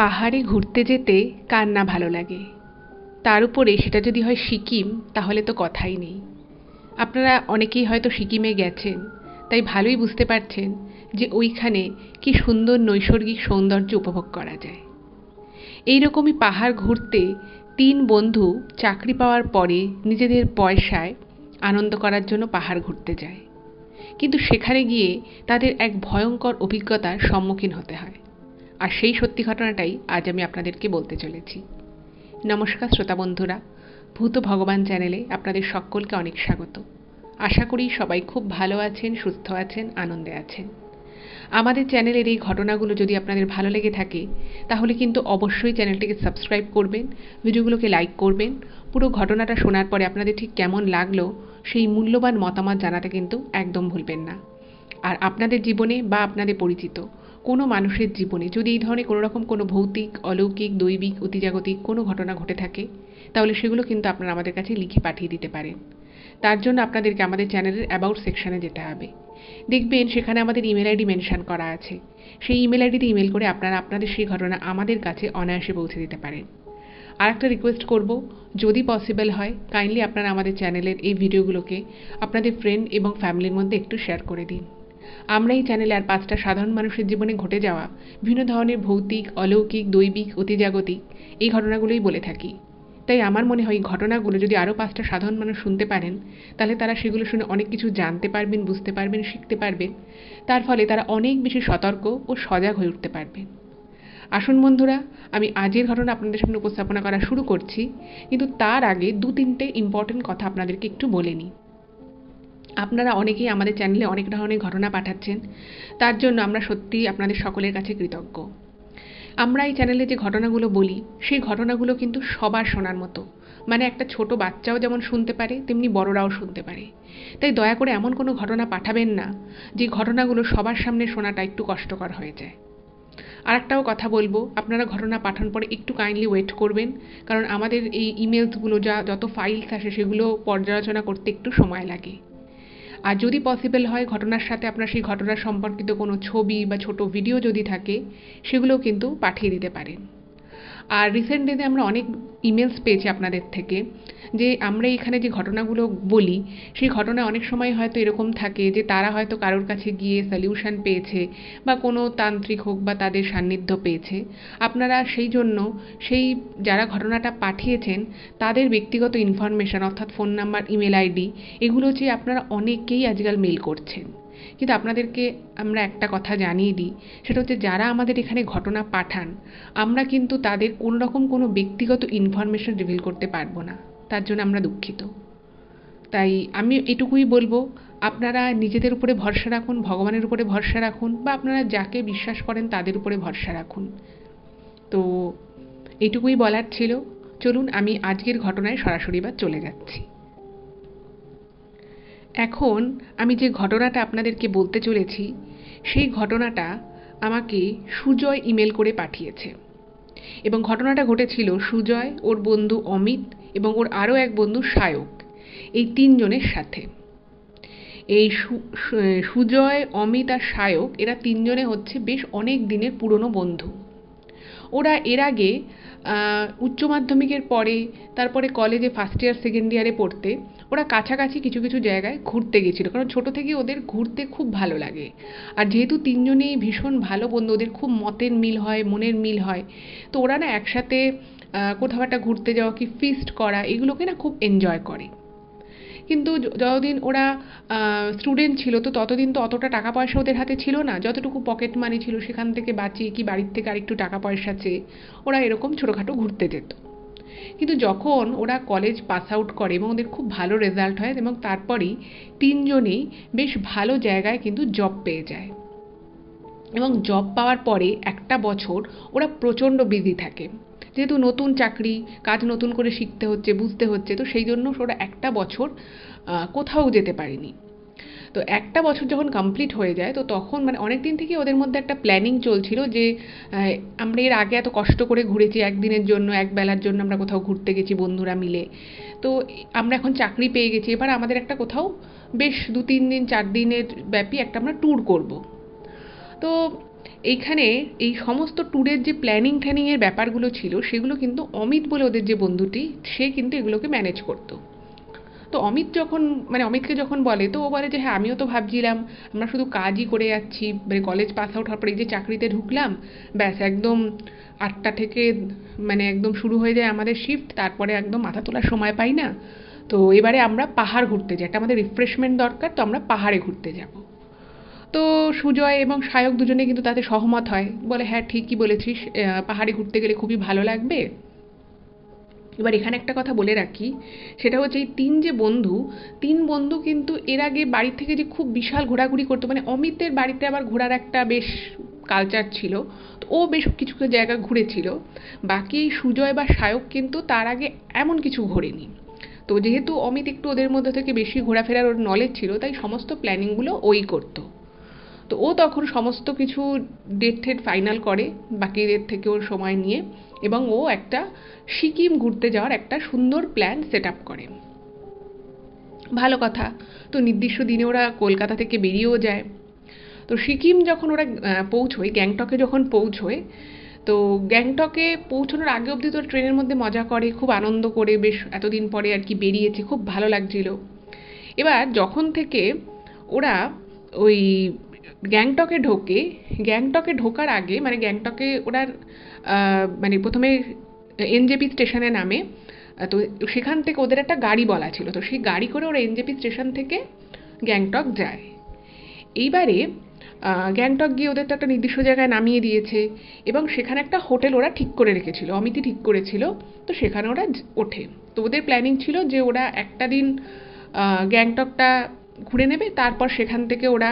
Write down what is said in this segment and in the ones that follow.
পাহাড়ে ঘুরতে যেতে কার না ভালো লাগে। তার উপরে সেটা যদি হয় সিকিম, তাহলে তো কথাই নেই। আপনারা অনেকেই হয়তো সিকিমে গেছেন, তাই ভালোই বুঝতে পারছেন যে ওইখানে কি সুন্দর নৈসর্গিক সৌন্দর্য উপভোগ করা যায়। এইরকমই পাহাড় ঘুরতে 3 বন্ধু চাকরি পাওয়ার পরে নিজেদের পয়সায় আনন্দ করার জন্য পাহাড় ঘুরতে যায়, কিন্তু সেখানে গিয়ে তাদের এক ভয়ঙ্কর অভিজ্ঞতার সম্মুখীন হতে হয়। আর সেই সত্যি ঘটনাটাই আজ আমি আপনাদেরকে বলতে চলেছি। নমস্কার শ্রোতা বন্ধুরা, ভূত ভগবান চ্যানেলে আপনাদের সকলকে অনেক স্বাগত। আশা করি সবাই খুব ভালো আছেন, সুস্থ আছেন, আনন্দে আছেন। আমাদের চ্যানেলের এই ঘটনাগুলো যদি আপনাদের ভালো লেগে থাকে, তাহলে কিন্তু অবশ্যই চ্যানেলটিকে সাবস্ক্রাইব করবেন, ভিডিওগুলোকে লাইক করবেন। পুরো ঘটনাটা শোনার পরে আপনাদের ঠিক কেমন লাগলো সেই মূল্যবান মতামত জানাতে কিন্তু একদম ভুলবেন না। আর আপনাদের জীবনে বা আপনাদের পরিচিত কোনো মানুষের জীবনে যদি এই ধরনের কোনো রকম কোনো ভৌতিক, অলৌকিক, দৈবিক, অতিজাগতিক কোনো ঘটনা ঘটে থাকে, তাহলে সেগুলো কিন্তু আপনারা আমাদের কাছে লিখে পাঠিয়ে দিতে পারেন। তার জন্য আপনাদেরকে আমাদের চ্যানেলের অ্যাবাউট সেকশনে যেতে হবে। দেখবেন সেখানে আমাদের ইমেল আইডি মেনশন করা আছে। সেই ইমেল আইডিতে ইমেল করে আপনারা আপনাদের সেই ঘটনা আমাদের কাছে অনায়াসে পৌঁছে দিতে পারেন। আর একটা রিকোয়েস্ট করব, যদি পসিবল হয় কাইন্ডলি আপনারা আমাদের চ্যানেলের এই ভিডিওগুলোকে আপনাদের ফ্রেন্ড এবং ফ্যামিলির মধ্যে একটু শেয়ার করে দিন। আমরা এই চ্যানেলে আর 5টা সাধারণ মানুষের জীবনে ঘটে যাওয়া বিভিন্ন ধরনের ভৌতিক, অলৌকিক, দৈবিক, অতিজাগতিক এই ঘটনাগুলোই বলে থাকি। তাই আমার মনে হয় এই ঘটনাগুলো যদি আরও 5টা সাধারণ মানুষ শুনতে পারেন, তাহলে তারা সেগুলো শুনে অনেক কিছু জানতে পারবেন, বুঝতে পারবেন, শিখতে পারবেন। তার ফলে তারা অনেক বেশি সতর্ক ও সজাগ হয়ে উঠতে পারবেন। আসুন বন্ধুরা, আমি আজকের ঘটনা আপনাদের সামনে উপস্থাপনা করা শুরু করছি, কিন্তু তার আগে 2-3টে ইম্পর্টেন্ট কথা আপনাদেরকে একটু বলে নিই। আপনারা অনেকেই আমাদের চ্যানেলে অনেক ধরনের ঘটনা পাঠাচ্ছেন, তার জন্য আমরা সত্যিই আপনাদের সকলের কাছে কৃতজ্ঞ। আমরা এই চ্যানেলে যে ঘটনাগুলো বলি, সেই ঘটনাগুলো কিন্তু সবার শোনার মতো, মানে একটা ছোট বাচ্চাও যেমন শুনতে পারে, তেমনি বড়রাও শুনতে পারে। তাই দয়া করে এমন কোনো ঘটনা পাঠাবেন না যে ঘটনাগুলো সবার সামনে শোনাটা একটু কষ্টকর হয়ে যায়। আর একটাও কথা বলবো, আপনারা ঘটনা পাঠানোর পরে একটু কাইন্ডলি ওয়েট করবেন, কারণ আমাদের এই ইমেলসগুলো যত ফাইলস আসে সেগুলো পর্যালোচনা করতে একটু সময় লাগে। আর যদি পসিবল হয় ঘটনার সাথে আপনার সেই ঘটনা সম্পর্কিত কোনো ছবি বা ছোট ভিডিও যদি থাকে, সেগুলোও কিন্তু পাঠিয়ে দিতে পারেন। আর রিসেন্ট ডেতে আমরা অনেক ইমেলস পেয়েছি আপনাদের থেকে, যে আমরা এখানে যে ঘটনাগুলো বলি সেই ঘটনায় অনেক সময় হয়তো এরকম থাকে যে তারা হয়তো কারোর কাছে গিয়ে সলিউশন পেয়েছে বা কোনো তান্ত্রিক হোক বা তাদের সান্নিধ্য পেয়েছে। আপনারা সেই জন্য সেই যারা ঘটনাটা পাঠিয়েছেন তাদের ব্যক্তিগত ইনফরমেশন, অর্থাৎ ফোন নাম্বার, ইমেল আইডি, এগুলো যে আপনারা অনেকেই আজকাল মেল করছেন। কিন্তু আপনাদেরকে আমরা একটা কথা জানিয়ে দিই, সেটা হচ্ছে যারা আমাদের এখানে ঘটনা পাঠান, আমরা কিন্তু তাদের কোনো রকম কোনো ব্যক্তিগত ইনফরমেশন রিভিল করতে পারবো না, তার জন্য আমরা দুঃখিত। তাই আমি এটুকুই বলবো, আপনারা নিজেদের উপরে ভরসা রাখুন, ভগবানের উপরে ভরসা রাখুন, বা আপনারা যাকে বিশ্বাস করেন তাদের উপরে ভরসা রাখুন। তো এটুকুই বলার ছিল। চলুন আমি আজকের ঘটনায় সরাসরি বা চলে যাচ্ছি। এখন আমি যে ঘটনাটা আপনাদেরকে বলতে চলেছি, সেই ঘটনাটা আমাকে সুজয় ইমেল করে পাঠিয়েছে। এবং ঘটনাটা ঘটেছিল সুজয়, ওর বন্ধু অমিত এবং ওর আরও এক বন্ধু সায়ক, এই 3 জনের সাথে। এই সুজয়, অমিত আর সায়ক, এরা 3 জনে হচ্ছে বেশ অনেক দিনের পুরনো বন্ধু। ওরা এর আগে উচ্চ মাধ্যমিকের পরে, তারপরে কলেজে ফার্স্ট ইয়ার সেকেন্ড ইয়ারে পড়তে ওরা কাছাকাছি কিছু কিছু জায়গায় ঘুরতে গেছিলো, কারণ ছোটো থেকে ওদের ঘুরতে খুব ভালো লাগে। আর যেহেতু 3 জনেই ভীষণ ভালো বন্ধু, ওদের খুব মতের মিল হয়, মনের মিল হয়, তো ওরা না একসাথে কোথাও একটা ঘুরতে যাওয়া, কি ফিস্ট করা, এগুলোকে না খুব এনজয় করে। কিন্তু যতদিন ওরা স্টুডেন্ট ছিল, তো ততদিন তো অতটা টাকা পয়সা ওদের হাতে ছিল না। যতটুকু পকেট মানি ছিল সেখান থেকে বাঁচিয়ে, কি বাড়ির থেকে আরেকটু টাকা পয়সা চেয়ে ওরা এরকম ছোটোখাটো ঘুরতে যেত। কিন্তু যখন ওরা কলেজ পাস আউট করে এবং ওদের খুব ভালো রেজাল্ট হয়, এবং তারপরেই 3 জনেই বেশ ভালো জায়গায় কিন্তু জব পেয়ে যায়। এবং জব পাওয়ার পরে একটা বছর ওরা প্রচণ্ড বিজি থাকে, যেহেতু নতুন চাকরি, কাজ নতুন করে শিখতে হচ্ছে, বুঝতে হচ্ছে, তো সেই জন্য ওরা একটা বছর কোথাও যেতে পারেনি। তো একটা বছর যখন কমপ্লিট হয়ে যায়, তো তখন মানে অনেক দিন থেকে ওদের মধ্যে একটা প্ল্যানিং চলছিল যে আমরা এর আগে এত কষ্ট করে ঘুরেছি, একদিনের জন্য, এক বেলার জন্য আমরা কোথাও ঘুরতে গেছি বন্ধুরা মিলে, তো আমরা এখন চাকরি পেয়ে গেছি, এবার আমাদের একটা কোথাও বেশ 2-3 দিন 4 দিনের ব্যাপী একটা আমরা ট্যুর করব। তো এইখানে এই সমস্ত ট্যুরের যে প্ল্যানিংয়ের ব্যাপারগুলো ছিল সেগুলো কিন্তু অমিত বলে ওদের যে বন্ধুটি সে কিন্তু এগুলোকে ম্যানেজ করতো। তো অমিতকে যখন বলে তো ও বলে যে হ্যাঁ আমিও তো ভাবছিলাম আমরা শুধু কাজই করে যাচ্ছি, মানে কলেজ পাস আউট হওয়ার পরে এই যে চাকরিতে ঢুকলাম, ব্যাস একদম 8টা থেকে মানে একদম শুরু হয়ে যায় আমাদের শিফট, তারপরে একদম মাথা তোলার সময় পাই না। তো এবারে আমরা পাহাড় ঘুরতে যাই, একটা আমাদের রিফ্রেশমেন্ট দরকার, তো আমরা পাহাড়ে ঘুরতে যাব। তো সুজয় এবং সায়ক দুজনে কিন্তু তাতে সহমত হয়, বলে হ্যাঁ ঠিকই বলেছিস, পাহাড়ে ঘুরতে গেলে খুবই ভালো লাগবে। এবার এখানে একটা কথা বলে রাখি, সেটা হচ্ছে এই তিন বন্ধু কিন্তু এর আগে বাড়ি থেকে যে খুব বিশাল ঘোরাঘুরি করতো, মানে অমিতের বাড়িতে আবার ঘোরার একটা বেশ কালচার ছিল, তো ও বেশ কিছু কিছু জায়গা ঘুরেছিল। বাকি সুজয় বা সায়ক কিন্তু তার আগে এমন কিছু ঘোরেনি। তো যেহেতু অমিত একটু ওদের মধ্যে থেকে বেশি ঘোরাফেরার ওর নলেজ ছিল, তাই সমস্ত প্ল্যানিংগুলো ওই করতো। তো ও তখন সমস্ত কিছু ডেট ঠেট ফাইনাল করে বাকিদের থেকে ওর সময় নিয়ে, এবং ও একটা সিকিম ঘুরতে যাওয়ার একটা সুন্দর প্ল্যান সেট আপ করে। ভালো কথা। তো নির্দিষ্ট দিনে ওরা কলকাতা থেকে বেরিয়েও যায়। তো সিকিম যখন ওরা পৌঁছয়, গ্যাংটকে যখন পৌঁছয়, তো গ্যাংটকে পৌঁছানোর আগে অবধি তো ট্রেনের মধ্যে মজা করে, খুব আনন্দ করে, বেশ এতদিন পরে আর কি বেরিয়েছে, খুব ভালো লাগছিল। এবার যখন থেকে ওরা ওই গ্যাংটকে ঢোকার আগে, মানে গ্যাংটকে ওরা মানে প্রথমে এনজেপি স্টেশনে নামে। তো সেখান থেকে ওদের একটা গাড়ি বলা ছিল, তো সেই গাড়ি করে ওরা এনজেপি স্টেশন থেকে গ্যাংটক যায়। এইবারে গ্যাংটক গিয়ে ওদের তো একটা নির্দিষ্ট জায়গায় নামিয়ে দিয়েছে, এবং সেখানে একটা হোটেল ওরা ঠিক করে রেখেছিল, অমিতই ঠিক করেছিল। তো সেখানে ওরা ওঠে। তো ওদের প্ল্যানিং ছিল যে ওরা একটা দিন গ্যাংটকটা ঘুরে নেবে, তারপর সেখান থেকে ওরা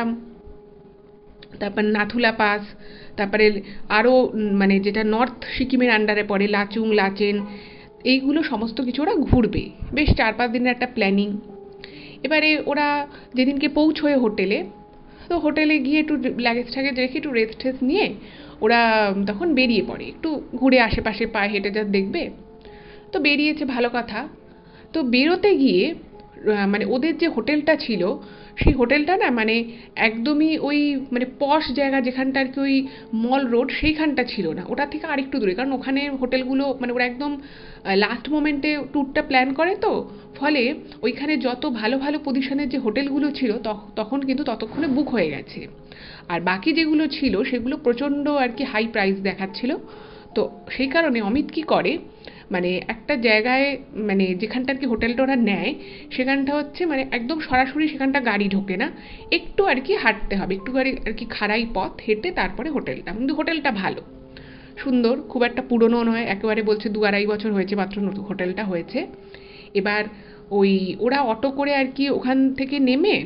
তারপর নাথুলা পাস, তারপরে আরও মানে যেটা নর্থ সিকিমের আন্ডারে পড়ে লাচুং, লাচেন, এইগুলো সমস্ত কিছু ওরা ঘুরবে। বেশ 4-5 দিনের একটা প্ল্যানিং। এবারে ওরা যেদিনকে পৌঁছয় হোটেলে, তো হোটেলে গিয়ে একটু লাগেজ ঠাগেজ রেখে একটু রেস্ট টেস্ট নিয়ে ওরা তখন বেরিয়ে পড়ে, একটু ঘুরে আশেপাশে পায়ে হেঁটে যা দেখবে। তো বেরিয়েছে, ভালো কথা। তো বেরোতে গিয়ে মানে ওদের যে হোটেলটা ছিল, সেই হোটেলটা না মানে একদমই ওই মানে পশ জায়গা, যেখানটা আর কি ওই মল রোড, সেইখানটা ছিল না, ওটা থেকে আরেকটু দূরে। কারণ ওখানে হোটেলগুলো মানে ওরা একদম লাস্ট মোমেন্টে ট্যুরটা প্ল্যান করে, তো ফলে ওইখানে যত ভালো ভালো পজিশনের যে হোটেলগুলো ছিল তখন কিন্তু ততক্ষণে বুক হয়ে গেছে। আর বাকি যেগুলো ছিল সেগুলো প্রচণ্ড আর কি হাই প্রাইস দেখাচ্ছিল। তো সেই কারণে অমিত কি করে, মানে একটা জায়গায় মানে যেখানটা আর কি হোটেলটা ওরা নেয়, সেখানটা হচ্ছে মানে একদম সরাসরি সেখানটা গাড়ি ঢোকে না, একটু আর কি হাঁটতে হবে, একটু আর কি খাড়াই পথ হেঁটে তারপরে হোটেলটা। কিন্তু হোটেলটা ভালো, সুন্দর, খুব একটা পুরনো নয়, একেবারে বলছে 2-2.5 বছর হয়েছে মাত্র হোটেলটা হয়েছে। এবার ওই ওরা অটো করে আর কি ওখান থেকে নেমে,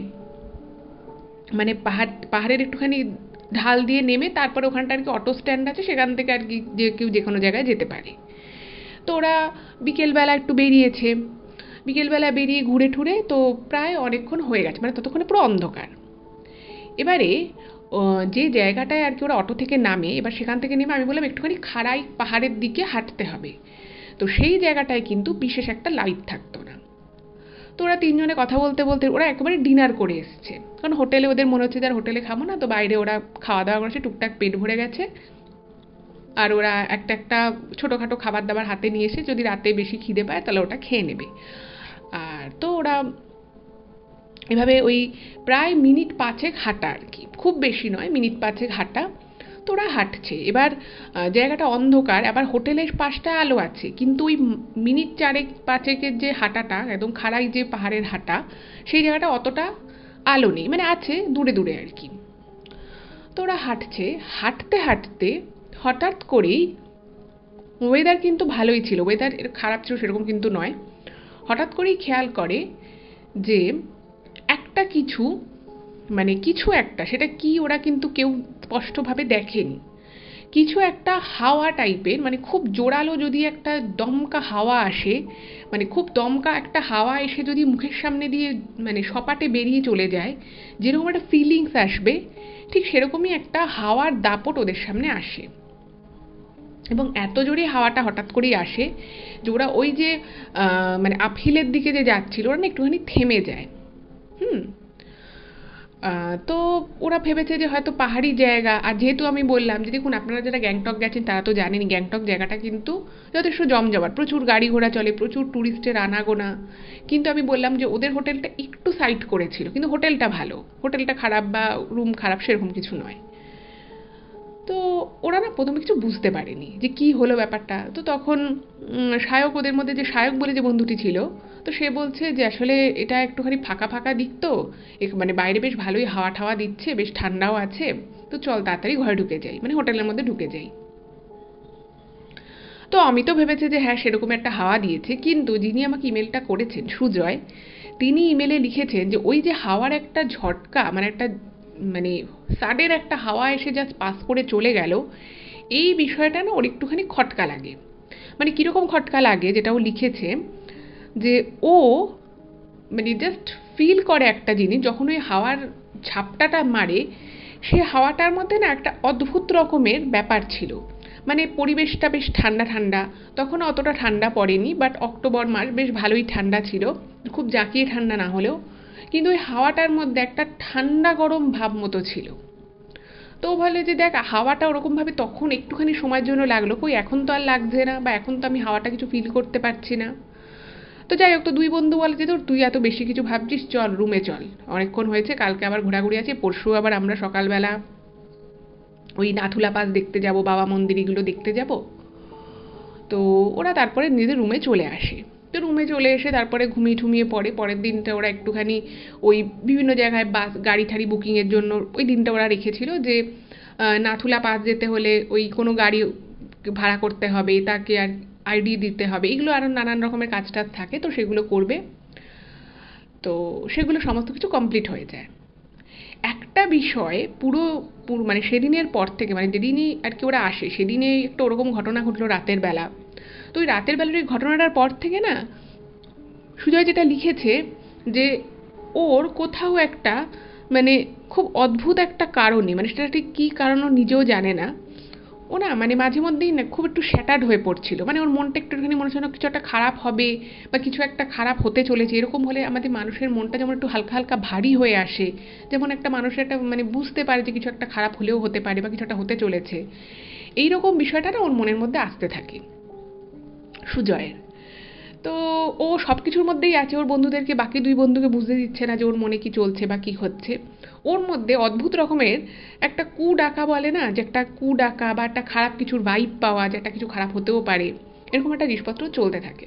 মানে পাহাড়ের একটুখানি ঢাল দিয়ে নেমে তারপরে ওখানটা আর কি অটো স্ট্যান্ড আছে, সেখান থেকে আর কি যে কেউ যে কোনো জায়গায় যেতে পারে। তো ওরা বিকেলবেলা একটু বেরিয়েছে, বিকেলবেলা বেরিয়ে ঘুরে ঠুরে তো প্রায় অনেকক্ষণ হয়ে গেছে, মানে ততক্ষণে পুরো অন্ধকার। এবারে যে জায়গাটায় আর কি ওরা অটো থেকে নামে, এবার সেখান থেকে নেমে আমি বললাম একটুখানি খাড়াই পাহাড়ের দিকে হাঁটতে হবে। তো সেই জায়গাটায় কিন্তু বিশেষ একটা লাইট থাকতো না। তো ওরা তিনজনে কথা বলতে বলতে ওরা একেবারে ডিনার করে এসছে, কারণ হোটেলে ওদের মনে হচ্ছে যে আর হোটেলে খাবো না, তো বাইরে ওরা খাওয়া দাওয়া করেছে, টুকটাক পেট ভরে গেছে। আর ওরা একটা একটা ছোটোখাটো খাবার দাবার হাতে নিয়ে এসে যদি রাতে বেশি খিদে পায় তাহলে ওটা খেয়ে নেবে। আর তো ওরা এভাবে ওই প্রায় মিনিট 5 হাঁটা আর কি, খুব বেশি নয়, মিনিট 5 হাঁটা। তো ওরা হাঁটছে। এবার জায়গাটা অন্ধকার, আবার হোটেলের পাশটা আলো আছে, কিন্তু ওই মিনিট 4-5 যে হাঁটাটা একদম খাড়াই যে পাহাড়ের হাঁটা, সেই জায়গাটা অতটা আলো নেই, মানে আছে দূরে দূরে আর কি। তো ওরা হাঁটছে, হাঁটতে হাঁটতে হঠাৎ করেই, ওয়েদার কিন্তু ভালোই ছিল, ওয়েদার খারাপ ছিল সেরকম কিন্তু নয়, হঠাৎ করেই খেয়াল করে যে একটা কিছু, মানে কিছু একটা, সেটা কি ওরা কিন্তু কেউ স্পষ্টভাবে দেখেনি, কিছু একটা হাওয়া টাইপের, মানে খুব জোরালো যদি একটা দমকা হাওয়া আসে, মানে খুব দমকা একটা হাওয়া এসে যদি মুখের সামনে দিয়ে মানে সপাটে বেরিয়ে চলে যায়, যেরকম একটা ফিলিংস আসবে, ঠিক সেরকমই একটা হাওয়ার দাপট ওদের সামনে আসে। এবং এত জোরে হাওয়াটা হঠাৎ করেই আসে যে ওরা ওই যে মানে আপহিলের দিকে যে যাচ্ছিল ওরা না একটুখানি থেমে যায়। হুম। তো ওরা ভেবেছে যে হয়তো পাহাড়ি জায়গা, আর যেহেতু আমি বললাম যে দেখুন আপনারা যারা গ্যাংটক গেছেন তারা তো জানেনই গ্যাংটক জায়গাটা কিন্তু যথেষ্ট জমজমাট, প্রচুর গাড়ি ঘোড়া চলে, প্রচুর ট্যুরিস্টের আনাগোনা। কিন্তু আমি বললাম যে ওদের হোটেলটা একটু সাইড করেছিল, কিন্তু হোটেলটা ভালো, হোটেলটা খারাপ বা রুম খারাপ সেরকম কিছু নয়। তো ওরা না প্রথমে কিছু বুঝতে পারেনি যে কি হলো ব্যাপারটা। তো তখন সায়ক, ওদের মধ্যে যে সায়ক বলে যে বন্ধুটি ছিল, তো সে বলছে যে আসলে এটা একটুখানি ফাঁকা ফাঁকা দিক তো, মানে বাইরে বেশ ভালোই হাওয়া ঠাওয়া দিচ্ছে, বেশ ঠান্ডাও আছে, তো চল তাড়াতাড়ি ঘরে ঢুকে যাই, মানে হোটেলের মধ্যে ঢুকে যাই। তো আমি তো ভেবেছে যে হ্যাঁ সেরকম একটা হাওয়া দিয়েছে, কিন্তু যিনি আমাকে ইমেলটা করেছেন সুজয়, তিনি ইমেলে লিখেছেন যে ওই যে হাওয়ার একটা ঝটকা, মানে একটা মানে সাডেন একটা হাওয়া এসে জাস্ট পাস করে চলে গেল, এই বিষয়টা না ওর একটুখানি খটকা লাগে। মানে কীরকম খটকা লাগে যেটা ও লিখেছে, যে ও মানে জাস্ট ফিল করে একটা জিনিস যখন ওই হাওয়ার ঝাপটাটা মারে, সে হাওয়াটার মধ্যে না একটা অদ্ভুত রকমের ব্যাপার ছিল। মানে পরিবেশটা বেশ ঠান্ডা ঠান্ডা, তখন অতটা ঠান্ডা পড়েনি, বাট অক্টোবর মাস বেশ ভালোই ঠান্ডা ছিল, খুব জাঁকিয়ে ঠান্ডা না হলেও, কিন্তু ওই হাওয়াটার মধ্যে একটা ঠান্ডা গরম ভাব মতো ছিল। তো বলে যে দেখ হাওয়াটা ওরকমভাবে তখন একটুখানি সময়ের জন্য লাগলো, কই এখন তো আর লাগছে না, বা এখন তো আমি হাওয়াটা কিছু ফিল করতে পারছি না। তো যাই হোক, তো দুই বন্ধু বলে যে তোর তুই এত বেশি কিছু ভাবছিস, চল রুমে চল, অনেকক্ষণ হয়েছে, কালকে আবার ঘোরাঘুরি আছে, পরশু আবার আমরা সকালবেলা ওই নাথুলা পাস দেখতে যাব, বাবা মন্দির এগুলো দেখতে যাব। তো ওরা তারপরে নিজেদের রুমে চলে আসে। তো রুমে চলে এসে তারপরে ঘুমিয়ে ঠুমিয়ে পড়ে। পরের দিনটা ওরা একটুখানি ওই বিভিন্ন জায়গায় বাস গাড়ি ঠাড়ি বুকিংয়ের জন্য ওই দিনটা ওরা রেখেছিল, যে নাথুলা পাস যেতে হলে ওই কোনো গাড়ি ভাড়া করতে হবে, তাকে আর আইডি দিতে হবে, এগুলো আরও নানান রকমের কাজ টাজ থাকে, তো সেগুলো করবে। তো সেগুলো সমস্ত কিছু কমপ্লিট হয়ে যায়। একটা বিষয় পুরো মানে সেদিনের পর থেকে, মানে যেদিনই আর কি ওরা আসে সেদিনে একটা ওরকম ঘটনা ঘটলো রাতের বেলা। তো ওই রাতের বেলার ওই ঘটনাটার পর থেকে না সুজয় যেটা লিখেছে, যে ওর কোথাও একটা মানে খুব অদ্ভুত একটা কারণে, মানে সেটা ঠিক কী কারণ ও নিজেও জানে না, ও না মানে মাঝে মধ্যেই না খুব একটু শ্যাটার্ড হয়ে পড়ছিল। মানে ওর মনটা একটুখানি মনে হচ্ছে না কিছু একটা খারাপ হবে বা কিছু একটা খারাপ হতে চলেছে, এরকম হলে আমাদের মানুষের মনটা যেমন একটু হালকা হালকা ভারী হয়ে আসে, যেমন একটা মানুষের একটা মানে বুঝতে পারে যে কিছু একটা খারাপ হলেও হতে পারে বা কিছু একটা হতে চলেছে, এইরকম বিষয়টা না ওর মনের মধ্যে আসতে থাকে সুজয়ের। তো ও সব কিছুর মধ্যেই আছে, ওর বন্ধুদেরকে, বাকি দুই বন্ধুকে বুঝতে দিচ্ছে না যে ওর মনে কি চলছে বা কি হচ্ছে। ওর মধ্যে অদ্ভুত রকমের একটা কু ডাকা বলে না, যে একটা কু ডাকা বা একটা খারাপ কিছুর ভাইব পাওয়া, যে একটা কিছু খারাপ হতেও পারে, এরকম একটা জিনিসপত্র চলতে থাকে।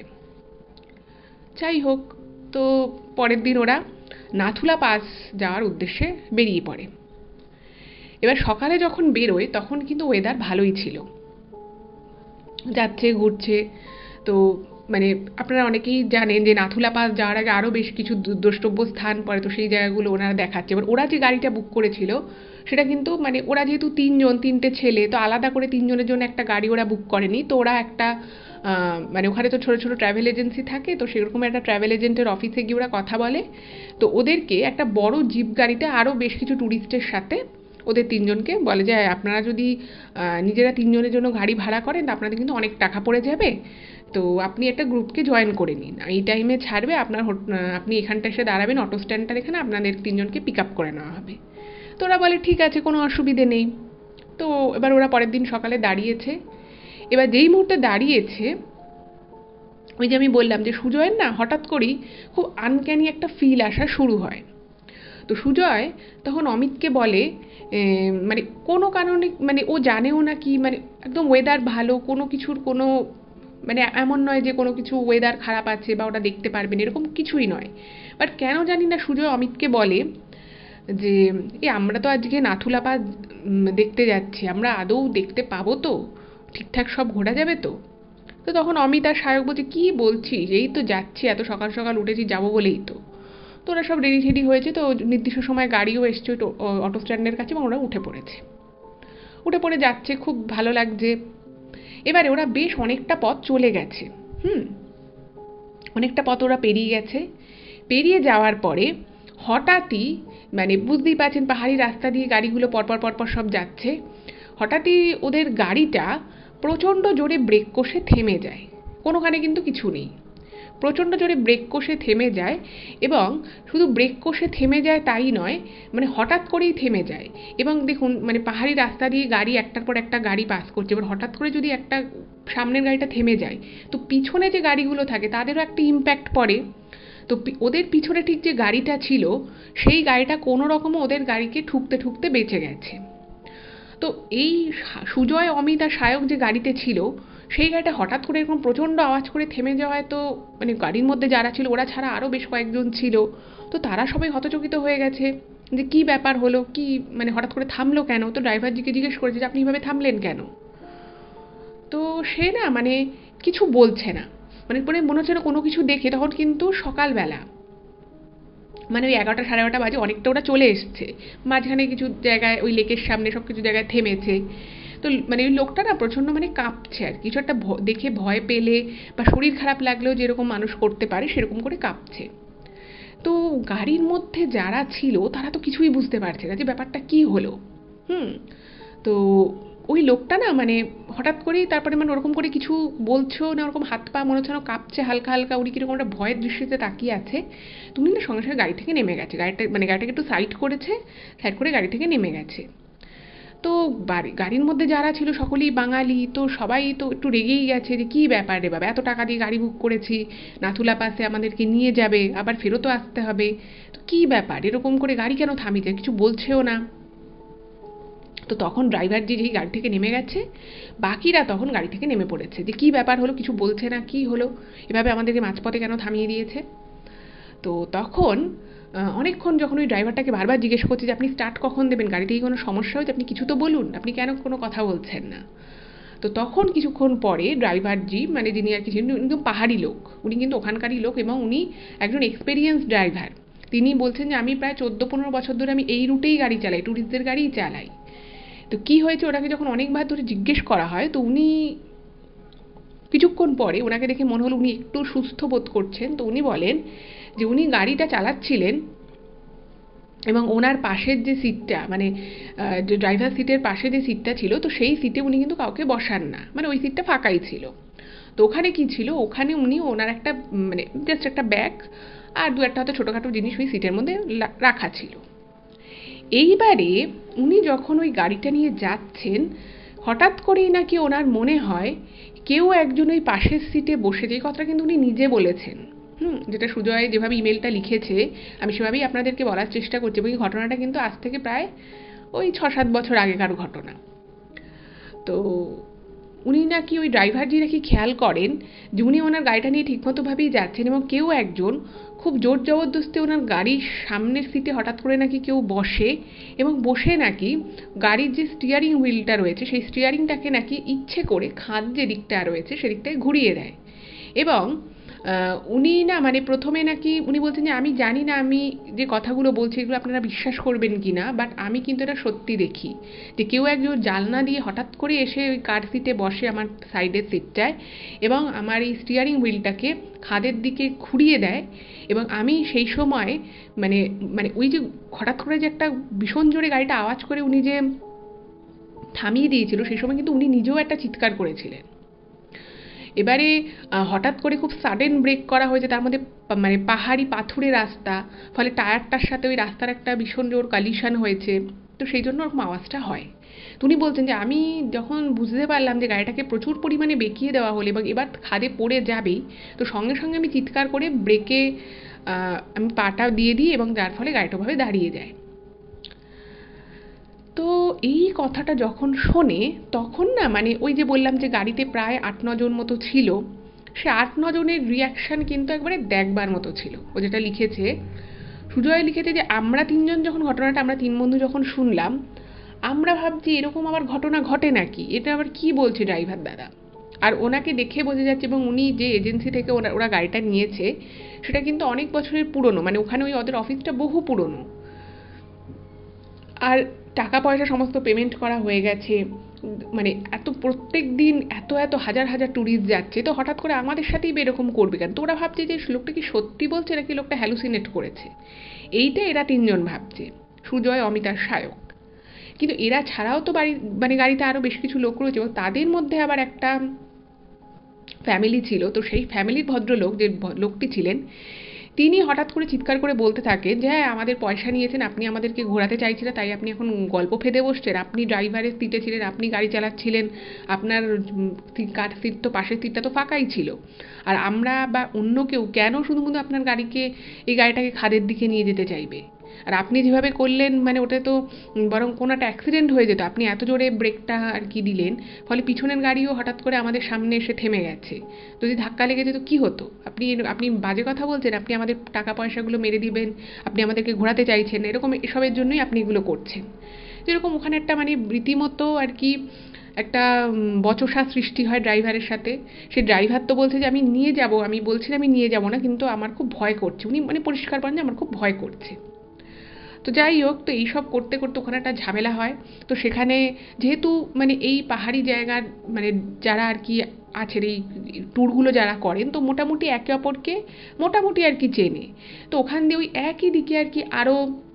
যাই হোক, তো পরের দিন ওরা নাথুলা পাস যাওয়ার উদ্দেশ্যে বেরিয়ে পড়ে। এবার সকালে যখন বেরোয় তখন কিন্তু ওয়েদার ভালোই ছিল, যাচ্ছে ঘুরছে। তো মানে আপনারা অনেকেই জানেন যে নাথুলা পাস যাওয়ার আগে আরও বেশ কিছু দ্রষ্টব্য স্থান পড়ে, তো সেই জায়গাগুলো ওনারা দেখাচ্ছে। এবার ওরা যে গাড়িটা বুক করেছিল সেটা কিন্তু মানে ওরা যেহেতু তিনটে ছেলে, তো আলাদা করে তিনজনের জন্য একটা গাড়ি ওরা বুক করেনি। তো ওরা একটা মানে ওখানে তো ছোটো ছোটো ট্রাভেল এজেন্সি থাকে, তো সেরকম একটা ট্রাভেল এজেন্টের অফিসে গিয়ে ওরা কথা বলে। তো ওদেরকে একটা বড় জিপ গাড়িতে আরও বেশ কিছু ট্যুরিস্টের সাথে ওদের তিনজনকে বলে যে আপনারা যদি নিজেরা তিনজনের জন্য গাড়ি ভাড়া করেন তা আপনাদের কিন্তু অনেক টাকা পড়ে যাবে, তো আপনি একটা গ্রুপকে জয়েন করে নিন, এই টাইমে ছাড়বে, আপনি এখানটা এসে দাঁড়াবেন, অটো স্ট্যান্ডটার এখানে আপনাদের তিনজনকে পিক আপ করে নেওয়া হবে। তো ওরা বলে ঠিক আছে, কোনো অসুবিধে নেই। তো এবার ওরা পরের দিন সকালে দাঁড়িয়েছে। এবার যেই মুহূর্তে দাঁড়িয়েছে, ওই যে আমি বললাম যে সুজয়ের না হঠাৎ করেই খুব আনক্যানি একটা ফিল আসা শুরু হয়। তো সুজয় তখন অমিতকে বলে মানে কোনো কারণে, মানে ও জানেও না কি, মানে একদম ওয়েদার ভালো, কোনো কিছুর কোনো মানে এমন নয় যে কোনো কিছু ওয়েদার খারাপ আছে বা ওটা দেখতে পারবেন, এরকম কিছুই নয়। বাট কেন জানি না সুজয় অমিতকে বলে যে আমরা তো আজকে নাথুলা পাস দেখতে যাচ্ছি, আমরা আদৌ দেখতে পাবো তো, ঠিকঠাক সব ঘোরা যাবে তো? তো তখন অমিত আর সায়ক বলছে কী বলছিস, এই তো যাচ্ছি, এত সকাল সকাল উঠেছি যাবো বলেই তো। তো ওরা সব রেডি টেডি হয়েছে, তো নির্দিষ্ট সময় গাড়িও এসছে অটো স্ট্যান্ডের কাছে, এবং ওরা উঠে পড়েছে। উঠে পড়ে যাচ্ছে, খুব ভালো লাগছে। এবারে ওরা বেশ অনেকটা পথ চলে গেছে। অনেকটা পথ ওরা পেরিয়ে গেছে। পেরিয়ে যাওয়ার পরে হঠাৎই, মানে বুঝতেই পারছেন পাহাড়ি রাস্তা দিয়ে গাড়িগুলো পরপর পরপর সব যাচ্ছে, হঠাৎই ওদের গাড়িটা প্রচণ্ড জোরে ব্রেক কষে থেমে যায়। কোনোখানে কিন্তু কিছু নেই, প্রচণ্ড জোরে ব্রেক কষে থেমে যায়, এবং শুধু ব্রেক কষে থেমে যায় তাই নয়, মানে হঠাৎ করেই থেমে যায়। এবং দেখুন, মানে পাহাড়ি রাস্তা দিয়ে গাড়ি একটার পর একটা গাড়ি পাস করছে, এবার হঠাৎ করে যদি একটা সামনের গাড়িটা থেমে যায়, তো পিছনে যে গাড়িগুলো থাকে তাদেরও একটা ইম্প্যাক্ট পড়ে। তো ওদের পিছনে ঠিক যে গাড়িটা ছিল, সেই গাড়িটা কোনো রকমে ওদের গাড়িকে ঠুকতে ঠুকতে বেঁচে গেছে। তো এই সুজয়, অমিত আর সায়ক যে গাড়িতে ছিল, সেই গাড়িটা হঠাৎ করে এরকম প্রচণ্ড আওয়াজ করে থেমে যাওয়ায় তো মানে গাড়ির মধ্যে যারা ছিল ওরা ছাড়া আরও বেশ কয়েকজন ছিল, তো তারা সবাই হতচকিত হয়ে গেছে যে কী ব্যাপার হলো, কি মানে হঠাৎ করে থামলো কেন। তো ড্রাইভারজিকে জিজ্ঞেস করেছে যে আপনি এভাবে থামলেন কেন। তো সে না মানে কিছু বলছে না, মানে মনে হচ্ছে না কোনো কিছু দেখে। তখন কিন্তু সকালবেলা, মানে ওই 11টা 11:30 বাজে, অনেকটা ওরা চলে এসছে। মাঝখানে কিছু জায়গায় ওই লেকের সামনে সব কিছু জায়গায় থেমেছে। তো মানে ওই লোকটা না প্রচণ্ড মানে কাঁপছে, আর কিছু একটা দেখে ভয় পেলে বা শরীর খারাপ লাগলেও যেরকম মানুষ করতে পারে সেরকম করে কাঁপছে। তো গাড়ির মধ্যে যারা ছিল তারা তো কিছুই বুঝতে পারছে না যে ব্যাপারটা কি হলো। তো ওই লোকটা না মানে হঠাৎ করেই তারপরে মানে ওরকম করে কিছু বলছেও না, ওরকম হাত পা মনে হচ্ছে না কাঁপছে হালকা হালকা, উনি কিরকম একটা ভয়ের দৃষ্টিতে তাকিয়ে আছে। তুমি না সঙ্গে সঙ্গে গাড়ি থেকে নেমে গেছে, গাড়িটাকে একটু সাইড করেছে, সাইড করে গাড়ি থেকে নেমে গেছে। তো গাড়ির মধ্যে যারা ছিল সকলেই বাঙালি, তো সবাই তো একটু রেগেই গেছে যে কী ব্যাপার রে বাবা, এত টাকা দিয়ে গাড়ি বুক করেছি, নাথুলা পাসে আমাদেরকে নিয়ে যাবে, আবার ফেরতও আসতে হবে, তো কী ব্যাপার, এরকম করে গাড়ি কেন থামিয়েছে, কিছু বলছেও না। তো তখন ড্রাইভার যেই গাড়ি থেকে নেমে গেছে, বাকিরা তখন গাড়ি থেকে নেমে পড়েছে যে কী ব্যাপার হলো, কিছু বলছে না, কি হলো, এভাবে আমাদেরকে মাঝপথে কেন থামিয়ে দিয়েছে। তো তখন অনেকক্ষণ যখন ওই ড্রাইভারটাকে বারবার জিজ্ঞেস করছে যে আপনি স্টার্ট কখন দেবেন, গাড়িতে কি কোনো সমস্যা হয়েছে, আপনি কিছু তো বলুন, আপনি কেন কোনো কথা বলছেন না। তো তখন কিছুক্ষণ পরে ড্রাইভারজি, মানে যিনি আর কি কিন্তু পাহাড়ি লোক, উনি কিন্তু ওখানকারই লোক এবং উনি একজন এক্সপেরিয়েন্স ড্রাইভার, তিনি বলছেন যে আমি প্রায় 14-15 বছর ধরে আমি এই রুটেই গাড়ি চালাই, ট্যুরিস্টদের গাড়িই চালাই। তো কী হয়েছে ওনাকে যখন অনেকবার ধরে জিজ্ঞেস করা হয়, তো উনি কিছুক্ষণ পরে ওনাকে দেখে মনে হলো উনি একটু সুস্থ বোধ করছেন। তো উনি বলেন যে উনি গাড়িটা চালাচ্ছিলেন এবং ওনার পাশের যে সিটটা, মানে যে ড্রাইভার সিটের পাশে যে সিটটা ছিল, তো সেই সিটে উনি কিন্তু কাউকে বসান না, মানে ওই সিটটা ফাঁকাই ছিল। তো ওখানে কি ছিল, ওখানে উনি ওনার একটা মানে জাস্ট একটা ব্যাগ আর দু একটা হয়তো ছোটোখাটো জিনিস ওই সিটের মধ্যে রাখা ছিল। এইবারে উনি যখন ওই গাড়িটা নিয়ে যাচ্ছেন, হঠাৎ করেই নাকি ওনার মনে হয় কেউ একজন ওই পাশের সিটে বসে, যে কথাটা কিন্তু উনি নিজে বলেছেন, যেটা সুজয় যেভাবে ইমেলটা লিখেছে আমি সেভাবেই আপনাদেরকে বলার চেষ্টা করছি, এবং এই ঘটনাটা কিন্তু আজ থেকে প্রায় ওই 6-7 বছর আগেকার ঘটনা। তো উনি নাকি ওই ড্রাইভারজি নাকি খেয়াল করেন যে উনি ওনার গাড়িটা নিয়ে ঠিকমতোভাবেই যাচ্ছেন এবং কেউ একজন খুব জোর জবরদস্তি ওনার গাড়ির সামনের সিটে হঠাৎ করে নাকি কেউ বসে, এবং বসে নাকি গাড়ির যে স্টিয়ারিং হুইলটা রয়েছে সেই স্টিয়ারিংটাকে নাকি ইচ্ছে করে খাদ যে দিকটা রয়েছে সেদিকটায় ঘুরিয়ে দেয়। এবং উনি না মানে প্রথমে নাকি উনি বলছেন যে আমি জানি না আমি যে কথাগুলো বলছি এগুলো আপনারা বিশ্বাস করবেন কি না, বাট আমি কিন্তু এটা সত্যি দেখি যে কেউ একজন জানলা দিয়ে হঠাৎ করে এসে ওই কার সিটে বসে আমার সাইডের সিটটায়, এবং আমার এই স্টিয়ারিং হুইলটাকে খাদের দিকে ঘুরিয়ে দেয়। এবং আমি সেই সময় মানে মানে ওই যে হঠাৎ করে যে একটা ভীষণ জোরে গাড়িটা আওয়াজ করে উনি যে থামিয়ে দিয়েছিল, সেই সময় কিন্তু উনি নিজেও একটা চিৎকার করেছিলেন। এবারে হঠাৎ করে খুব সাডেন ব্রেক করা হয়েছে, তার মধ্যে মানে পাহাড়ি পাথুরে রাস্তা, ফলে টায়ারটার সাথে ওই রাস্তার একটা ভীষণ জোর কালিশন হয়েছে, তো সেই জন্য ওরকম আওয়াজটা হয়। তো উনি বলছেন যে আমি যখন বুঝতে পারলাম যে গাড়িটাকে প্রচুর পরিমাণে বেঁকিয়ে দেওয়া হলো এবং এবার খাদে পড়ে যাবেই, তো সঙ্গে সঙ্গে আমি চিৎকার করে ব্রেকে আমি পাটা দিয়ে দিই এবং যার ফলে গাড়িটা ভাবে দাঁড়িয়ে যায়। তো এই কথাটা যখন শোনে তখন না মানে ওই যে বললাম যে গাড়িতে প্রায় 8-9 জন মতো ছিল, সে 8-9 জনের রিয়াকশান কিন্তু একবারে দেখবার মতো ছিল। ও যেটা লিখেছে, সুজয় লিখেছে যে আমরা 3 জন যখন ঘটনাটা আমরা 3 বন্ধু যখন শুনলাম, আমরা ভাবছি এরকম আবার ঘটনা ঘটে নাকি, এটা আবার কি বলছে ড্রাইভার দাদা। আর ওনাকে দেখে বোঝা যাচ্ছে, এবং উনি যে এজেন্সি থেকে ওরা গাড়িটা নিয়েছে সেটা কিন্তু অনেক বছরের পুরনো, মানে ওখানে ওই ওদের অফিসটা বহু পুরনো, আর টাকা পয়সা সমস্ত পেমেন্ট করা হয়ে গেছে। মানে এত প্রত্যেক দিন এত এত হাজার হাজার ট্যুরিস্ট যাচ্ছে, তো হঠাৎ করে আমাদের সাথেই এরকম করবে কেন। তো ওরা ভাবছে যে লোকটা কি সত্যি বলছে নাকি লোকটা হ্যালুসিনেট করেছে, এইটা এরা 3 জন ভাবছে, সুজয়, অমিত আর সায়ক। কিন্তু এরা ছাড়াও তো মানে গাড়িতে আরও বেশ কিছু লোক রয়েছে, এবং তাদের মধ্যে আবার একটা ফ্যামিলি ছিল। তো সেই ফ্যামিলির ভদ্রলোক যে লোকটি ছিলেন, তিনি হঠাৎ করে চিৎকার করে বলতে থাকেন যে হ্যাঁ, আমাদের পয়সা নিয়েছেন, আপনি আমাদেরকে ঘোরাতে চাইছিলেন, তাই আপনি এখন গল্প ফেঁদে বসছেন, আপনি ড্রাইভারের সিটে ছিলেন, আপনি গাড়ি চালাচ্ছিলেন, আপনার কার সিট তো পাশের সিটটা তো ফাঁকাই ছিল, আর আমরা বা অন্য কেউ কেন শুধুমাত্র আপনার এই গাড়িটাকে খাদের দিকে নিয়ে যেতে চাইবে? আর আপনি যেভাবে করলেন মানে ওটা তো বরং কোনো একটা অ্যাক্সিডেন্ট হয়ে যেত। আপনি এত জোরে ব্রেকটা আর কি দিলেন, ফলে পিছনের গাড়িও হঠাৎ করে আমাদের সামনে এসে থেমে গেছে। যদি ধাক্কা লেগে যেত কী হতো? আপনি আপনি বাজে কথা বলছেন, আপনি আমাদের টাকা পয়সাগুলো মেরে দিবেন, আপনি আমাদেরকে ঘোরাতে চাইছেন, এরকম এসবের জন্যই আপনি এগুলো করছেন। যেরকম ওখানে একটা মানে রীতিমতো আর কি একটা বচসা সৃষ্টি হয় ড্রাইভারের সাথে। সে ড্রাইভার তো বলছে যে আমি নিয়ে যাব, আমি বলছি আমি নিয়ে যাব না, কিন্তু আমার খুব ভয় করছে। উনি মানে পরিষ্কার বলেন যে আমার খুব ভয় করছে। তো যাই হোক, তো এইসব করতে করতে ওখানে একটা ঝামেলা হয়। তো সেখানে যেহেতু মানে এই পাহাড়ি জায়গার মানে যারা আর কি আছেন, এই ট্যুরগুলো যারা করেন, তো মোটামুটি একে অপরকে মোটামুটি আর কি চেনে। তো ওখান দিয়ে ওই একই দিকে আর কি আরও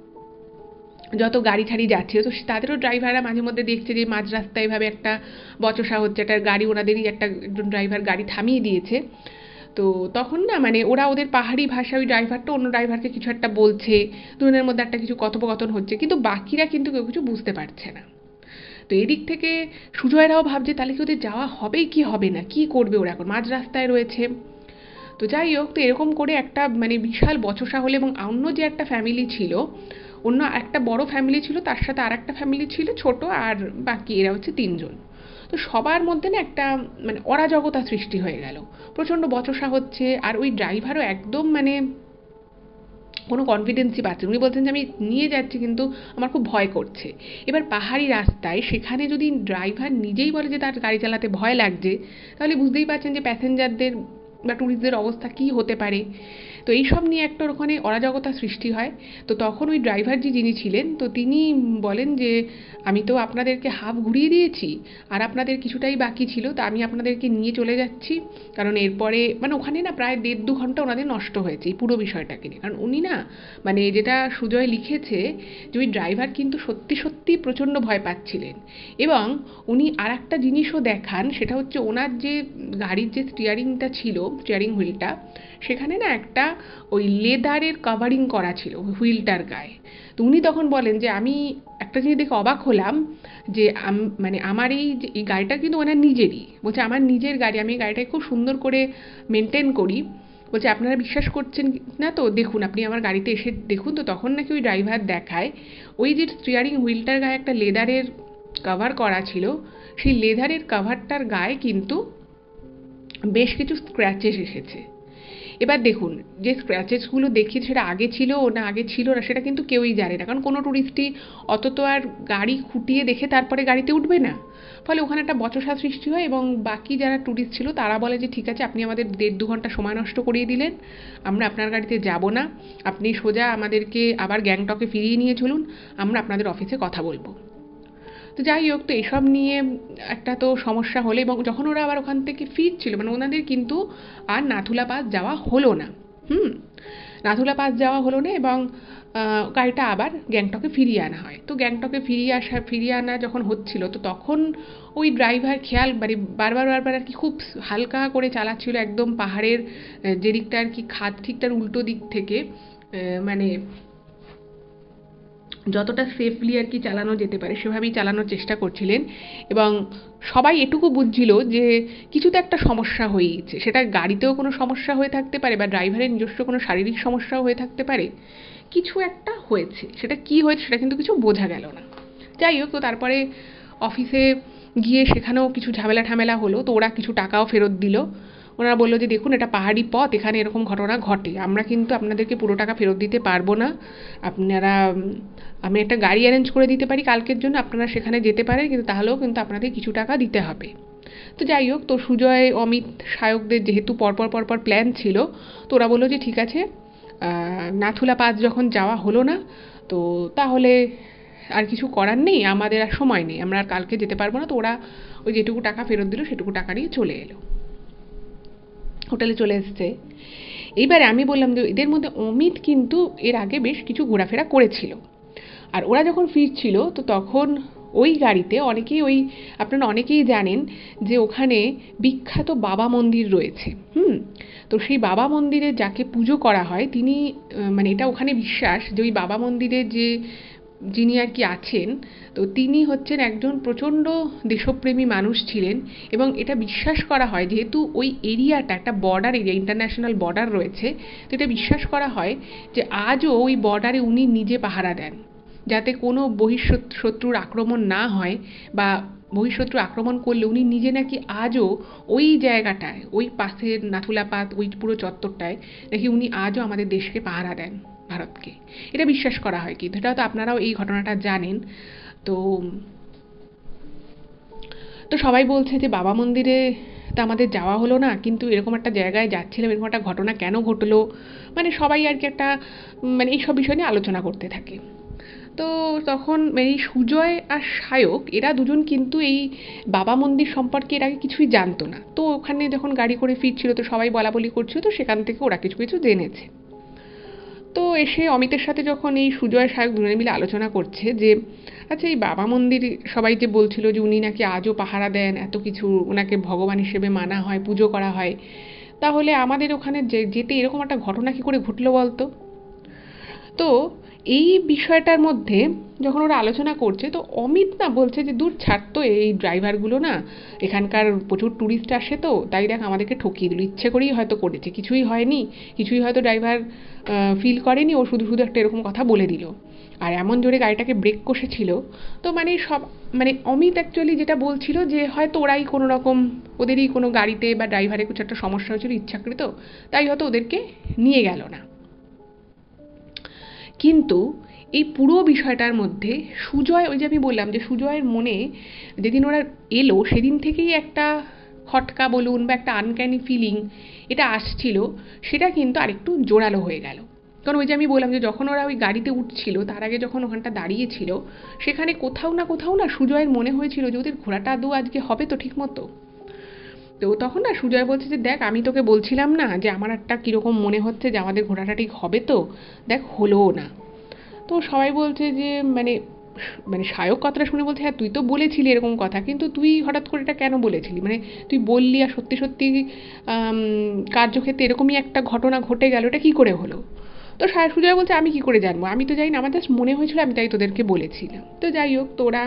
যত গাড়ি ঠাড়ি যাচ্ছে, তো তাদেরও ড্রাইভাররা মাঝে মধ্যে দেখছে যে মাঝ রাস্তায় এভাবে একটা বচসা হচ্ছে, একটা গাড়ি ওনাদেরই একজন ড্রাইভার গাড়ি থামিয়ে দিয়েছে। তো তখন না মানে ওরা ওদের পাহাড়ি ভাষা, ওই ড্রাইভারটা অন্য ড্রাইভারকে কিছু একটা বলছে, দুজনের মধ্যে একটা কিছু কথোপকথন হচ্ছে, কিন্তু বাকিরা কিন্তু কেউ কিছু বুঝতে পারছে না। তো এদিক থেকে সুজয়রাও ভাবছে তাহলে কি ওদের যাওয়া হবে কি হবে না, কি করবে ওরা, এখন মাঝ রাস্তায় রয়েছে। তো যাই হোক, তো এরকম করে একটা মানে বিশাল বচসা হলো, এবং অন্য যে একটা ফ্যামিলি ছিল, অন্য একটা বড় ফ্যামিলি ছিল, তার সাথে আর একটা ফ্যামিলি ছিল ছোট, আর বাকি এরা হচ্ছে 3 জন। তো সবার মধ্যে না একটা মানে অরাজকতা সৃষ্টি হয়ে গেল, প্রচণ্ড বচসা হচ্ছে, আর ওই ড্রাইভারও একদম মানে কোনো কনফিডেন্সই পাচ্ছেন। উনি বলছেন যে আমি নিয়ে যাচ্ছি, কিন্তু আমার খুব ভয় করছে। এবার পাহাড়ি রাস্তায় সেখানে যদি ড্রাইভার নিজেই বলে যে তার গাড়ি চালাতে ভয় লাগছে, তাহলে বুঝতেই পারছেন যে প্যাসেঞ্জারদের বা ট্যুরিস্টদের অবস্থা কী হতে পারে। তো এইসব নিয়ে একটা ওখানে অরাজকতা সৃষ্টি হয়। তো তখন ওই ড্রাইভার যিনি ছিলেন, তো তিনি বলেন যে আমি তো আপনাদেরকে হাফ ঘুরিয়ে দিয়েছি, আর আপনাদের কিছুটাই বাকি ছিল, তা আমি আপনাদেরকে নিয়ে চলে যাচ্ছি। কারণ এরপরে মানে ওখানে না প্রায় 1.5-2 ঘন্টা ওনাদের নষ্ট হয়েছে এই পুরো বিষয়টাকে নিয়ে। কারণ উনি না মানে যেটা সুজয় লিখেছে যে ওই ড্রাইভার কিন্তু সত্যি সত্যি প্রচণ্ড ভয় পাচ্ছিলেন, এবং উনি আর একটা জিনিসও দেখান, সেটা হচ্ছে ওনার যে গাড়ির যে স্টিয়ারিংটা ছিল, স্টিয়ারিং হুইলটা, সেখানে না একটা ওই লেদারের কাভারিং করা ছিল হুইলটার গায়ে। তো উনি তখন বলেন যে আমি একটা জিনিস দেখে অবাক হলাম যে মানে আমার এই গাড়িটা কিন্তু ওনার নিজেরই, বলছে আমার নিজের গাড়ি, আমি এই গাড়িটাকে খুব সুন্দর করে মেনটেন করি। বলছে আপনারা বিশ্বাস করছেন না তো দেখুন, আপনি আমার গাড়িতে এসে দেখুন। তো তখন নাকি ওই ড্রাইভার দেখায় ওই যে স্টিয়ারিং হুইলটার গায়ে একটা লেদারের কভার করা ছিল, সেই লেদারের কভারটার গায়ে কিন্তু বেশ কিছু স্ক্র্যাচেস এসেছে। এবার দেখুন, যে স্ক্র্যাচেসগুলো দেখি সেটা আগে ছিল না আগে ছিল না সেটা কিন্তু কেউই জানে না, কারণ কোনো ট্যুরিস্টই অত তো আর গাড়ি খুঁটিয়ে দেখে তারপরে গাড়িতে উঠবে না। ফলে ওখানে একটা বচসা সৃষ্টি হয়, এবং বাকি যারা ট্যুরিস্ট ছিল তারা বলে যে ঠিক আছে, আপনি আমাদের 1.5-2 ঘন্টা সময় নষ্ট করিয়ে দিলেন, আমরা আপনার গাড়িতে যাব না, আপনি সোজা আমাদেরকে আবার গ্যাংটকে ফিরিয়ে নিয়ে চলুন, আমরা আপনাদের অফিসে কথা বলবো। তো যাই হোক, তো এসব নিয়ে একটা তো সমস্যা হলো, এবং যখন ওরা আবার ওখান থেকে ফিরছিল মানে ওনাদের কিন্তু আর নাথুলা পাস যাওয়া হলো না। নাথুলা পাস যাওয়া হলো না, এবং গাড়িটা আবার গ্যাংটকে ফিরিয়ে আনা হয়। তো গ্যাংটকে ফিরিয়ে আনা যখন হচ্ছিল, তো তখন ওই ড্রাইভার খেয়াল মানে বারবার আর কি খুব হালকা করে চালাচ্ছিল, একদম পাহাড়ের যে দিকটা আর কি খাদ ঠিক তার উল্টো দিক থেকে মানে যতটা সেফলি আর কি চালানো যেতে পারে সেভাবেই চালানোর চেষ্টা করছিলেন। এবং সবাই এটুকু বুঝছিল যে কিছু তো একটা সমস্যা হয়েইছে, সেটা গাড়িতেও কোনো সমস্যা হয়ে থাকতে পারে, বা ড্রাইভারের নিজস্ব কোনো শারীরিক সমস্যাও হয়ে থাকতে পারে, কিছু একটা হয়েছে। সেটা কি হয়েছে সেটা কিন্তু কিছু বোঝা গেল না। যাই হোক, তো তারপরে অফিসে গিয়ে সেখানেও কিছু ঝামেলা হলো। তো ওরা কিছু টাকাও ফেরত দিল। ওনারা বললো যে দেখুন, এটা পাহাড়ি পথ, এখানে এরকম ঘটনা ঘটে, আমরা কিন্তু আপনাদেরকে পুরো টাকা ফেরত দিতে পারবো না। আপনারা আমি একটা গাড়ি অ্যারেঞ্জ করে দিতে পারি কালকের জন্য, আপনারা সেখানে যেতে পারেন, কিন্তু তাহলেও কিন্তু আপনাদের কিছু টাকা দিতে হবে। তো যাই হোক, তো সুজয়, অমিত, সায়কদের যেহেতু পরপর প্ল্যান ছিল, তো ওরা বললো যে ঠিক আছে, নাথুলা পাস যখন যাওয়া হলো না, তো তাহলে আর কিছু করার নেই, আমাদের আর সময় নেই, আমরা আর কালকে যেতে পারবো না। তো ওরা ওই যেটুকু টাকা ফেরত দিল সেটুকু টাকা নিয়ে চলে এলো, হোটেলে চলে এসছে। এইবারে আমি বললাম যে এদের মধ্যে অমিত কিন্তু এর আগে বেশ কিছু ঘোরাফেরা করেছিল, আর ওরা যখন ফিরছিল তো তখন ওই গাড়িতে আপনারা অনেকেই জানেন যে ওখানে বিখ্যাত বাবা মন্দির রয়েছে। তো সেই বাবা মন্দিরে যাকে পুজো করা হয় তিনি মানে এটা ওখানে বিশ্বাস যে ওই বাবা মন্দিরে যিনি আর কি আছেন, তো তিনি হচ্ছেন একজন প্রচণ্ড দেশপ্রেমী মানুষ ছিলেন। এবং এটা বিশ্বাস করা হয়, যেহেতু ওই এরিয়াটা একটা বর্ডার এরিয়া, ইন্টারন্যাশনাল বর্ডার রয়েছে, তো এটা বিশ্বাস করা হয় যে আজও ওই বর্ডারে উনি নিজে পাহারা দেন, যাতে কোনো বহিঃশত্রুর আক্রমণ না হয়, বা বহিঃশত্রু আক্রমণ করলে উনি নিজে নাকি আজও ওই জায়গাটায়, ওই পাশের নাথুলাপাত, ওই পুরো চত্বরটায় নাকি উনি আজও আমাদের দেশকে পাহারা দেন, ভারতকে। এটা বিশ্বাস করা হয়। কিন্তু এটা তো আপনারাও এই ঘটনাটা জানেন। তো তো সবাই বলছে যে বাবা মন্দিরে তা আমাদের যাওয়া হলো না, কিন্তু এরকম একটা জায়গায় যাচ্ছিলাম, এরকম একটা ঘটনা কেন ঘটলো, মানে সবাই আর কি একটা মানে এইসব বিষয় নিয়ে আলোচনা করতে থাকে। তো তখন এই সুজয় আর সায়ক এরা দুজন কিন্তু এই বাবা মন্দির সম্পর্কে এর আগে কিছুই জানতো না। তো ওখানে যখন গাড়ি করে ফিরছিল তো সবাই বলাবলি করছিল, তো সেখান থেকে ওরা কিছু কিছু জেনেছে। তো এসে অমিতের সাথে যখন এই সুজয় সায়ক দুজনে মিলে আলোচনা করছে যে আচ্ছা এই বাবা মন্দির সবাই যে বলছিল যে উনি নাকি আজও পাহারা দেন, এত কিছু ওনাকে ভগবান হিসেবে মানা হয়, পুজো করা হয়, তাহলে আমাদের ওখানে যেতে এরকম একটা ঘটনা কী করে ঘটলো বলতো। তো এই বিষয়টার মধ্যে যখন ওরা আলোচনা করছে, তো অমিত না বলছে যে দূর ছাড় তো, এই ড্রাইভারগুলো না এখানকার প্রচুর ট্যুরিস্ট আসে, তো তাই দেখ আমাদেরকে ঠকিয়ে দিল, ইচ্ছে করেই হয়তো করেছে, কিছুই হয়নি, কিছুই হয়তো ড্রাইভার ফিল করেনি, ও শুধু শুধু একটা এরকম কথা বলে দিল। আর এমন জোরে গাড়িটাকে ব্রেক কষেছিল। তো মানে অমিত অ্যাকচুয়ালি যেটা বলছিল যে হয়তো ওরাই কোনো রকম, ওদেরই কোনো গাড়িতে বা ড্রাইভারের কিছু একটা সমস্যা হয়েছিল ইচ্ছাকৃত, তাই হয়তো ওদেরকে নিয়ে গেল না। কিন্তু এই পুরো বিষয়টার মধ্যে সুজয়, ওই যে আমি বললাম যে সুজয়ের মনে যেদিন ওরা এলো সেদিন থেকেই একটা খটকা বলুন বা একটা আনক্যানি ফিলিং এটা আসছিল, সেটা কিন্তু আরেকটু জোরালো হয়ে গেল। কারণ ওই যে আমি বললাম যে যখন ওরা ওই গাড়িতে উঠছিল তার আগে যখন ওখানটা দাঁড়িয়েছিল, সেখানে কোথাও না সুজয়ের মনে হয়েছিল যে ওদের ঘোরাটা আদৌ আজকে হবে তো ঠিক মতো। তো তখন না সুজয় বলছে যে দেখ আমি তোকে বলছিলাম না যে আমার একটা কীরকম মনে হচ্ছে যে আমাদের ঘোরাটা ঠিক হবে তো, দেখ হলোও না। তো সবাই বলছে যে মানে মানে সায়ক কথাটা শুনে বলছে হ্যাঁ তুই তো বলেছিলি এরকম কথা, কিন্তু তুই হঠাৎ করে এটা কেন বলেছিলি, মানে তুই বললি আর সত্যি সত্যি কার্যক্ষেত্রে এরকমই একটা ঘটনা ঘটে গেল, এটা কী করে হলো। তো সুজয় বলছে আমি কি করে জানবো, আমি তো জানি না, আমার জাস্ট মনে হয়েছিল আমি তাই তোদেরকে বলেছিলাম। তো যাই হোক, তোরা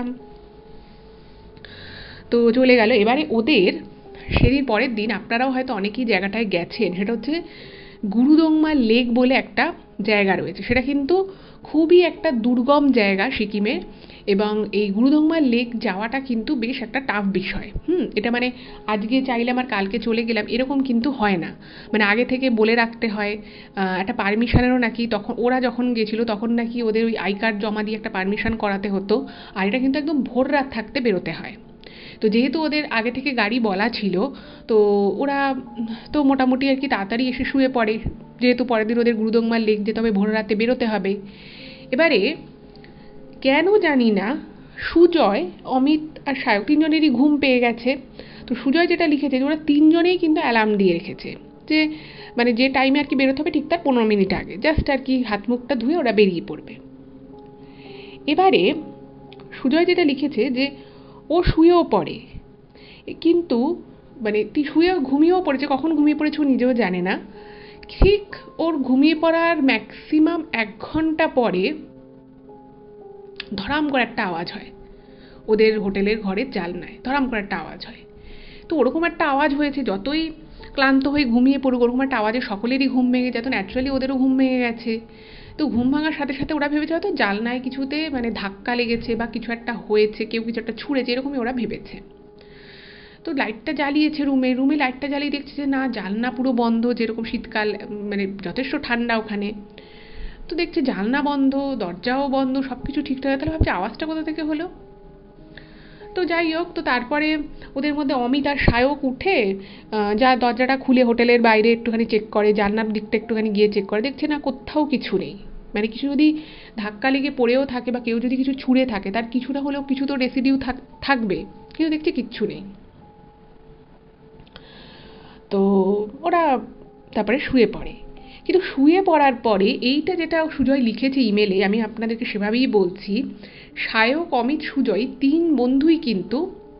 তো চলে গেল। এবারে ওদের সেদিন পরের দিন আপনারাও হয়তো অনেকেই জায়গাটায় গেছেন, সেটা হচ্ছে গুরুদংমা লেক বলে একটা জায়গা রয়েছে। সেটা কিন্তু খুবই একটা দুর্গম জায়গা সিকিমে, এবং এই গুরুদংমা লেক যাওয়াটা কিন্তু বেশ একটা টাফ বিষয়। এটা মানে আজকে চাইলাম আর কালকে চলে গেলাম এরকম কিন্তু হয় না, মানে আগে থেকে বলে রাখতে হয়। একটা পারমিশনেরও নাকি তখন ওরা যখন গেছিলো তখন নাকি ওদের ওই আই কার্ড জমা দিয়ে একটা পারমিশন করাতে হতো, আর এটা কিন্তু একদম ভোর রাত থাকতে বেরোতে হয়। তো যেহেতু ওদের আগে থেকে গাড়ি বলা ছিল, তো ওরা তো মোটামুটি আর কি তাড়াতাড়ি এসে শুয়ে পড়ে, যেহেতু পরের দিন ওদের গুরুদংমা লেক যেতে হবে, ভোর রাতে বেরোতে হবে। এবারে কেন জানি না সুজয়, অমিত আর সায়ক তিনজনেরই ঘুম পেয়ে গেছে। তো সুজয় যেটা লিখেছে যে ওরা তিনজনেই কিন্তু অ্যালার্ম দিয়ে রেখেছে, যে মানে যে টাইমে আর কি বেরোতে হবে ঠিক তার 15 মিনিট আগে জাস্ট আর কি হাত মুখটা ধুয়ে ওরা বেরিয়ে পড়বে। এবারে সুজয় যেটা লিখেছে যে ও শুয়েও পড়ে, কিন্তু মানে ঘুমিয়েও পড়েছে, কখন ঘুমিয়ে পড়েছে ও নিজেও জানে না। ঠিক ওর ঘুমিয়ে পড়ার ম্যাক্সিমাম 1 ঘন্টা পরে ধরাম করে একটা আওয়াজ হয়, ওদের হোটেলের ঘরের জানলায় ধরাম করে একটা আওয়াজ হয়। তো ওরকম একটা আওয়াজ হয়েছে, যতই ক্লান্ত হয়ে ঘুমিয়ে পড়ুক ওরকম একটা আওয়াজে সকলেরই ঘুম ভেঙে যায়, তো ন্যাচারালি ওদেরও ঘুম ভেঙে গেছে। তো ঘুম ভাঙার সাথে সাথে ওরা ভেবেছে হয়তো জানলায় কিছুতে মানে ধাক্কা লেগেছে বা কিছু একটা হয়েছে, কেউ কিছু একটা ছুঁড়েছে, এরকমই ওরা ভেবেছে। তো লাইটটা জ্বালিয়েছে, রুমে লাইটটা জ্বালিয়ে দেখছে যে না, জানলা পুরো বন্ধ, যেরকম শীতকাল মানে যথেষ্ট ঠান্ডা ওখানে। তো দেখছে জানলা বন্ধ, দরজাও বন্ধ, সব কিছু ঠিকঠাক। তাহলে ভাবছে আওয়াজটা কোথা থেকে হলো। তো যাই হোক, তো তারপরে ওদের মধ্যে অমিত আর সায়ক উঠে যা দরজাটা খুলে হোটেলের বাইরে একটুখানি চেক করে, জানলার দিকটা একটুখানি গিয়ে চেক করে, দেখছে না কোথাও কিছু নেই। মানে কিছু যদি ধাক্কা লেগে পড়েও থাকে বা কেউ যদি কিছু ছুঁড়ে থাকে তার কিছুটা হলেও কিছু তো রেসিডিউ থাকবে, কিন্তু দেখছে কিচ্ছু নেই। তো ওরা তারপরে শুয়ে পড়ে। কিন্তু শুয়ে পড়ার পরে এইটা যেটা সুজয় লিখেছে ইমেলে, আমি আপনাদেরকে সেভাবেই বলছি, সায়ক, অমিত, সুজয় 3 বন্ধুই কিন্তু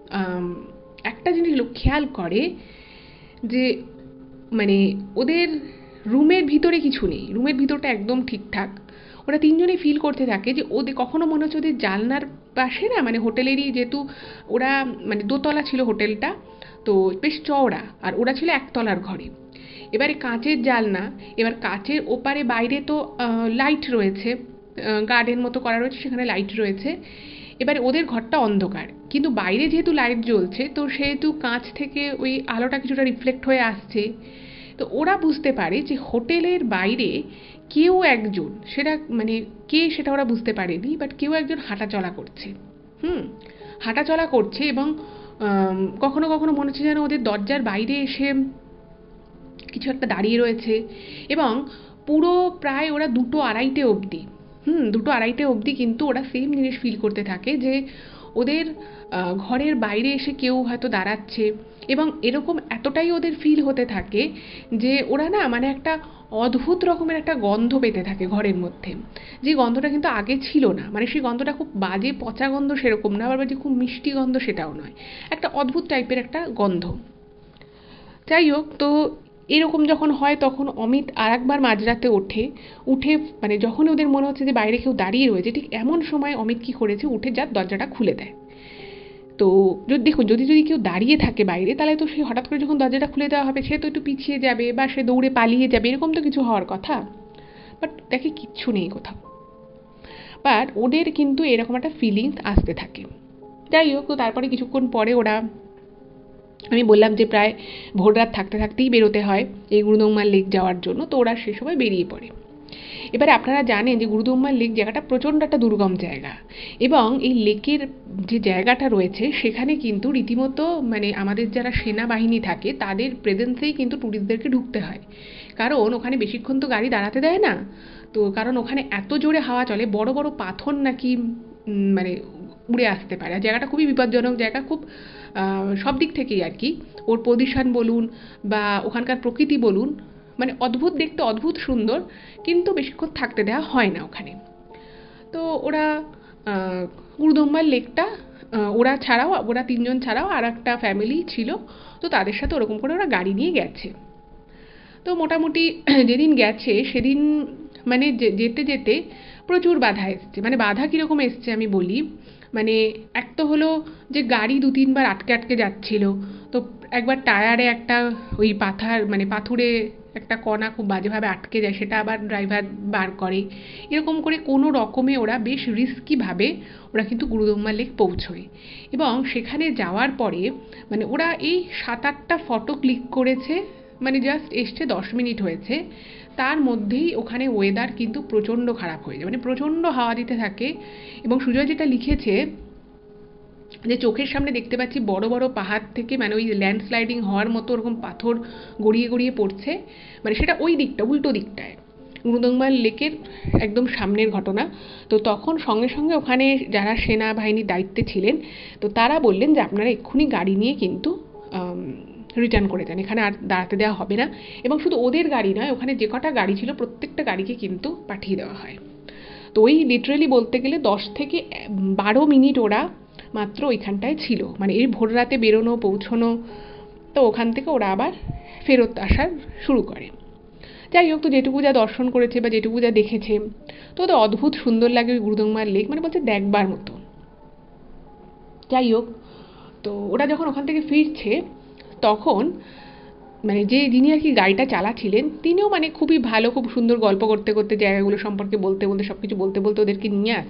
একটা জিনিস খেয়াল করে যে মানে ওদের রুমের ভিতরে কিছু নেই, রুমের ভিতরটা একদম ঠিকঠাক। ওরা 3 জনেই ফিল করতে থাকে যে ওদের কখনো মনে হচ্ছে ওদের জানলার পাশে না, মানে হোটেলেরই যেহেতু ওরা মানে দোতলা ছিল হোটেলটা, তো বেশ চওড়া, আর ওরা ছিল একতলার ঘরে। এবারে কাঁচের জানলা, এবার কাঁচের ওপারে বাইরে তো লাইট রয়েছে, গার্ডেন মতো করা রয়েছে, সেখানে লাইট রয়েছে। এবারে ওদের ঘরটা অন্ধকার, কিন্তু বাইরে যেহেতু লাইট জ্বলছে, তো সেহেতু কাঁচ থেকে ওই আলোটা কিছুটা রিফ্লেক্ট হয়ে আসছে। তো ওরা বুঝতে পারে যে হোটেলের বাইরে কেউ একজন, সেটা মানে কে সেটা ওরা বুঝতে পারেনি, বাট কেউ একজন হাঁটাচলা করছে। হাঁটাচলা করছে, এবং কখনো কখনো মনে হচ্ছে যেন ওদের দরজার বাইরে এসে কিছু একটা দাঁড়িয়ে রয়েছে। এবং পুরো প্রায় ওরা 2-2:30 অবধি 2-2:30 অবধি কিন্তু ওরা সেম জিনিস ফিল করতে থাকে যে ওদের ঘরের বাইরে এসে কেউ হয়তো দাঁড়াচ্ছে। এবং এরকম এতটাই ওদের ফিল হতে থাকে যে ওরা না মানে একটা অদ্ভুত রকমের একটা গন্ধ পেতে থাকে ঘরের মধ্যে, যে গন্ধটা কিন্তু আগে ছিল না। মানে সেই গন্ধটা খুব বাজে পচা গন্ধ সেরকম না, আবার যে খুব মিষ্টি গন্ধ সেটাও নয়, একটা অদ্ভুত টাইপের একটা গন্ধ। যাই হোক, তো এরকম যখন হয় তখন অমিত আর একবার মাঝরাতে উঠে মানে যখন ওদের মনে হচ্ছে যে বাইরে কেউ দাঁড়িয়ে রয়েছে, ঠিক এমন সময় অমিত কি করেছে, উঠে যা দরজাটা খুলে দেয়। তো দেখুন, যদি কেউ দাঁড়িয়ে থাকে বাইরে, তাহলে তো সে হঠাৎ করে যখন দরজাটা খুলে দেওয়া হবে, সে তো একটু পিছিয়ে যাবে বা সে দৌড়ে পালিয়ে যাবে, এরকম তো কিছু হওয়ার কথা। বাট দেখে কিচ্ছু নেই কোথাও। বাট ওদের কিন্তু এরকম একটা ফিলিংস আসতে থাকে। যাই হোক, তো তারপরে কিছুক্ষণ পরে ওরা, আমি বললাম যে প্রায় ভোর রাত থাকতে থাকতেই বেরোতে হয় এই গুরুদম্মার লেক যাওয়ার জন্য, তো ওরা সে সময় বেরিয়ে পড়ে। এবারে আপনারা জানেন যে গুরুদম্মার লেক জায়গাটা প্রচণ্ড একটা দুর্গম জায়গা, এবং এই লেকের যে জায়গাটা রয়েছে সেখানে কিন্তু রীতিমতো মানে আমাদের যারা সেনাবাহিনী থাকে তাদের প্রেজেন্সেই কিন্তু ট্যুরিস্টদেরকে ঢুকতে হয়, কারণ ওখানে বেশিক্ষণ তো গাড়ি দাঁড়াতে দেয় না। তো কারণ ওখানে এত জোরে হাওয়া চলে, বড় বড় পাথর নাকি মানে উড়ে আসতে পারে। আর জায়গাটা খুবই বিপজ্জনক জায়গা, খুব সব দিক থেকেই আর কি। ওর পজিশন বলুন বা ওখানকার প্রকৃতি বলুন, মানে অদ্ভুত দেখতে, অদ্ভুত সুন্দর, কিন্তু বেশিক্ষণ থাকতে দেওয়া হয় না ওখানে। তো ওরা গুরুদম্বার লেকটা, ওরা 3 জন ছাড়াও আর একটা ফ্যামিলি ছিল, তো তাদের সাথে ওরকম করে ওরা গাড়ি নিয়ে গেছে। তো মোটামুটি যেদিন গেছে সেদিন মানে যেতে যেতে প্রচুর বাধা এসছে। মানে বাধা কীরকম এসছে আমি বলি, মানে এক তো হলো যে গাড়ি 2-3 বার আটকে আটকে যাচ্ছিল। তো একবার টায়ারে একটা ওই পাথুরে একটা কণা খুব বাজেভাবে আটকে যায়, সেটা আবার ড্রাইভার বার করে। এরকম করে কোনো রকমে ওরা বেশ রিস্কিভাবে ওরা কিন্তু গুরুদম্মা লেক পৌঁছয়। এবং সেখানে যাওয়ার পরে মানে ওরা এই 7-8টা ফটো ক্লিক করেছে, মানে জাস্ট এসছে 10 মিনিট হয়েছে, তার মধ্যেই ওখানে ওয়েদার কিন্তু প্রচণ্ড খারাপ হয়ে যায়, মানে প্রচণ্ড হাওয়া দিতে থাকে। এবং সুজয় যেটা লিখেছে যে চোখের সামনে দেখতে পাচ্ছি বড় বড় পাহাড় থেকে মানে ওই ল্যান্ডস্লাইডিং হওয়ার মতো ওরকম পাথর গড়িয়ে গড়িয়ে পড়ছে, মানে সেটা ওই দিকটা, উল্টো দিকটায়, গুরুদম্মার লেকের একদম সামনের ঘটনা। তো তখন সঙ্গে সঙ্গে ওখানে যারা সেনাবাহিনীর দায়িত্বে ছিলেন, তো তারা বললেন যে আপনারা এক্ষুনি গাড়ি নিয়ে কিন্তু রিটার্ন করে যান, এখানে আর দাঁড়াতে দেওয়া হবে না। এবং শুধু ওদের গাড়ি নয়, ওখানে যে কটা গাড়ি ছিল প্রত্যেকটা গাড়িকে কিন্তু পাঠিয়ে দেওয়া হয়। তো ওই লিটারেলি বলতে গেলে 10 থেকে 12 মিনিট ওরা মাত্র ওইখানটায় ছিল, মানে এই ভোর রাতে বেরোনো পৌঁছনো, তো ওখান থেকে ওরা আবার ফেরত আসার শুরু করে। যাই হোক, তো যেটুকু যা দর্শন করেছে বা যেটুকু যা দেখেছে, তো ওদের অদ্ভুত সুন্দর লাগে ওই গুরুদম্মার লেক, মানে বলছে দেখবার মতো। যাই হোক, তো ওরা যখন ওখান থেকে ফিরছে তখন মানে যিনি আর কি গাড়িটা চালাচ্ছিলেন তিনিও মানে খুবই ভালো, খুব সুন্দর গল্প করতে করতে জায়গাগুলো সম্পর্কে বলতে বলতে সব কিছু বলতে বলতে ওদেরকে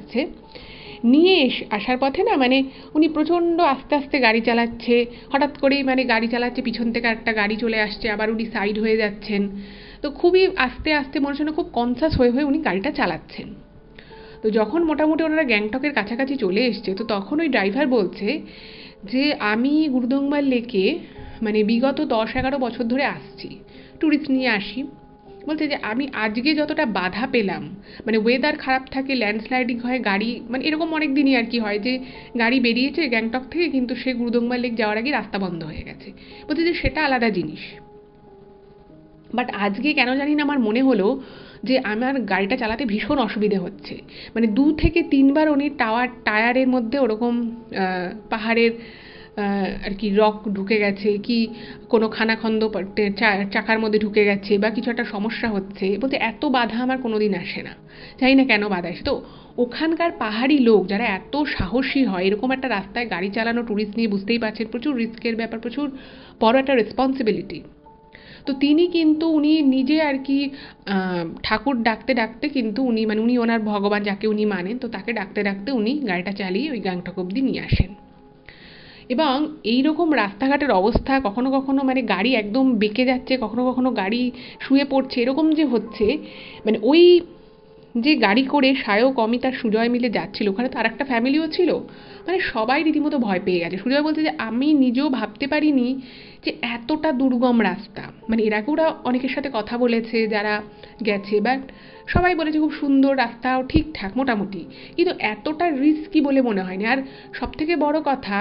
নিয়ে আসার পথে না মানে উনি প্রচণ্ড আস্তে আস্তে গাড়ি চালাচ্ছে। হঠাৎ করেই মানে গাড়ি চালাচ্ছে, পিছন থেকে একটা গাড়ি চলে আসছে, আবার উনি সাইড হয়ে যাচ্ছেন। তো খুবই আস্তে আস্তে মনে হচ্ছে খুব কনসাস হয়ে উনি গাড়িটা চালাচ্ছেন। তো যখন মোটামুটি ওনারা গ্যাংটকের কাছাকাছি চলে এসছে, তো তখন ওই ড্রাইভার বলছে যে আমি গুরুদম্বার লেকে মানে বিগত 10-11 বছর ধরে আসছি, ট্যুরিস্ট নিয়ে আসি। বলছে যে আমি আজকে যতটা বাধা পেলাম, মানে ওয়েদার খারাপ থাকে, ল্যান্ডস্লাইডিং হয়, গাড়ি মানে এরকম অনেক দিনই আর কি হয় যে গাড়ি বেরিয়েছে গ্যাংটক থেকে, কিন্তু সে গুরুদম্বার লেক যাওয়ার আগে রাস্তা বন্ধ হয়ে গেছে। বলছে যে সেটা আলাদা জিনিস। বাট আজকে কেন জানি না আমার মনে হলো যে আমার গাড়িটা চালাতে ভীষণ অসুবিধে হচ্ছে। মানে 2 থেকে 3 বার উনি টায়ারের মধ্যে ওরকম পাহাড়ের আর কি রক ঢুকে গেছে, কি কোনো খানাখন্দ চাকার মধ্যে ঢুকে গেছে, বা কিছু একটা সমস্যা হচ্ছে, বলতে এত বাধা আমার কোনোদিন আসে না, জানি না কেন বাধা আসে। তো ওখানকার পাহাড়ি লোক যারা এত সাহসী হয় এরকম একটা রাস্তায় গাড়ি চালানো, ট্যুরিস্ট নিয়ে, বুঝতেই পারছেন প্রচুর রিস্কের ব্যাপার, প্রচুর বড় একটা রেসপন্সিবিলিটি। তো তিনি কিন্তু উনি নিজে আর কি ঠাকুর ডাকতে ডাকতে কিন্তু উনি ওনার ভগবান যাকে উনি মানেন, তো তাকে ডাকতে ডাকতে উনি গাড়িটা চালিয়ে ওই গ্যাংটক অবধি নিয়ে আসেন। এবং এই রকম রাস্তাঘাটের অবস্থা, কখনো কখনো মানে গাড়ি একদম বেঁকে যাচ্ছে, কখনো কখনো গাড়ি শুয়ে পড়ছে, এরকম যে হচ্ছে, মানে ওই যে গাড়ি করে সায়ক, অমিত আর সুজয় মিলে যাচ্ছিল, ওখানে তো আর একটা ফ্যামিলিও ছিল, মানে সবাই রীতিমতো ভয় পেয়ে গেছে। সুজয় বলছে যে আমি নিজেও ভাবতে পারিনি যে এতটা দুর্গম রাস্তা। মানে এর আগে ওরা অনেকের সাথে কথা বলেছে যারা গেছে, বাট সবাই বলেছে খুব সুন্দর রাস্তাও ঠিকঠাক মোটামুটি, কিন্তু এতটা রিস্কি বলে মনে হয়নি। আর সব থেকে বড় কথা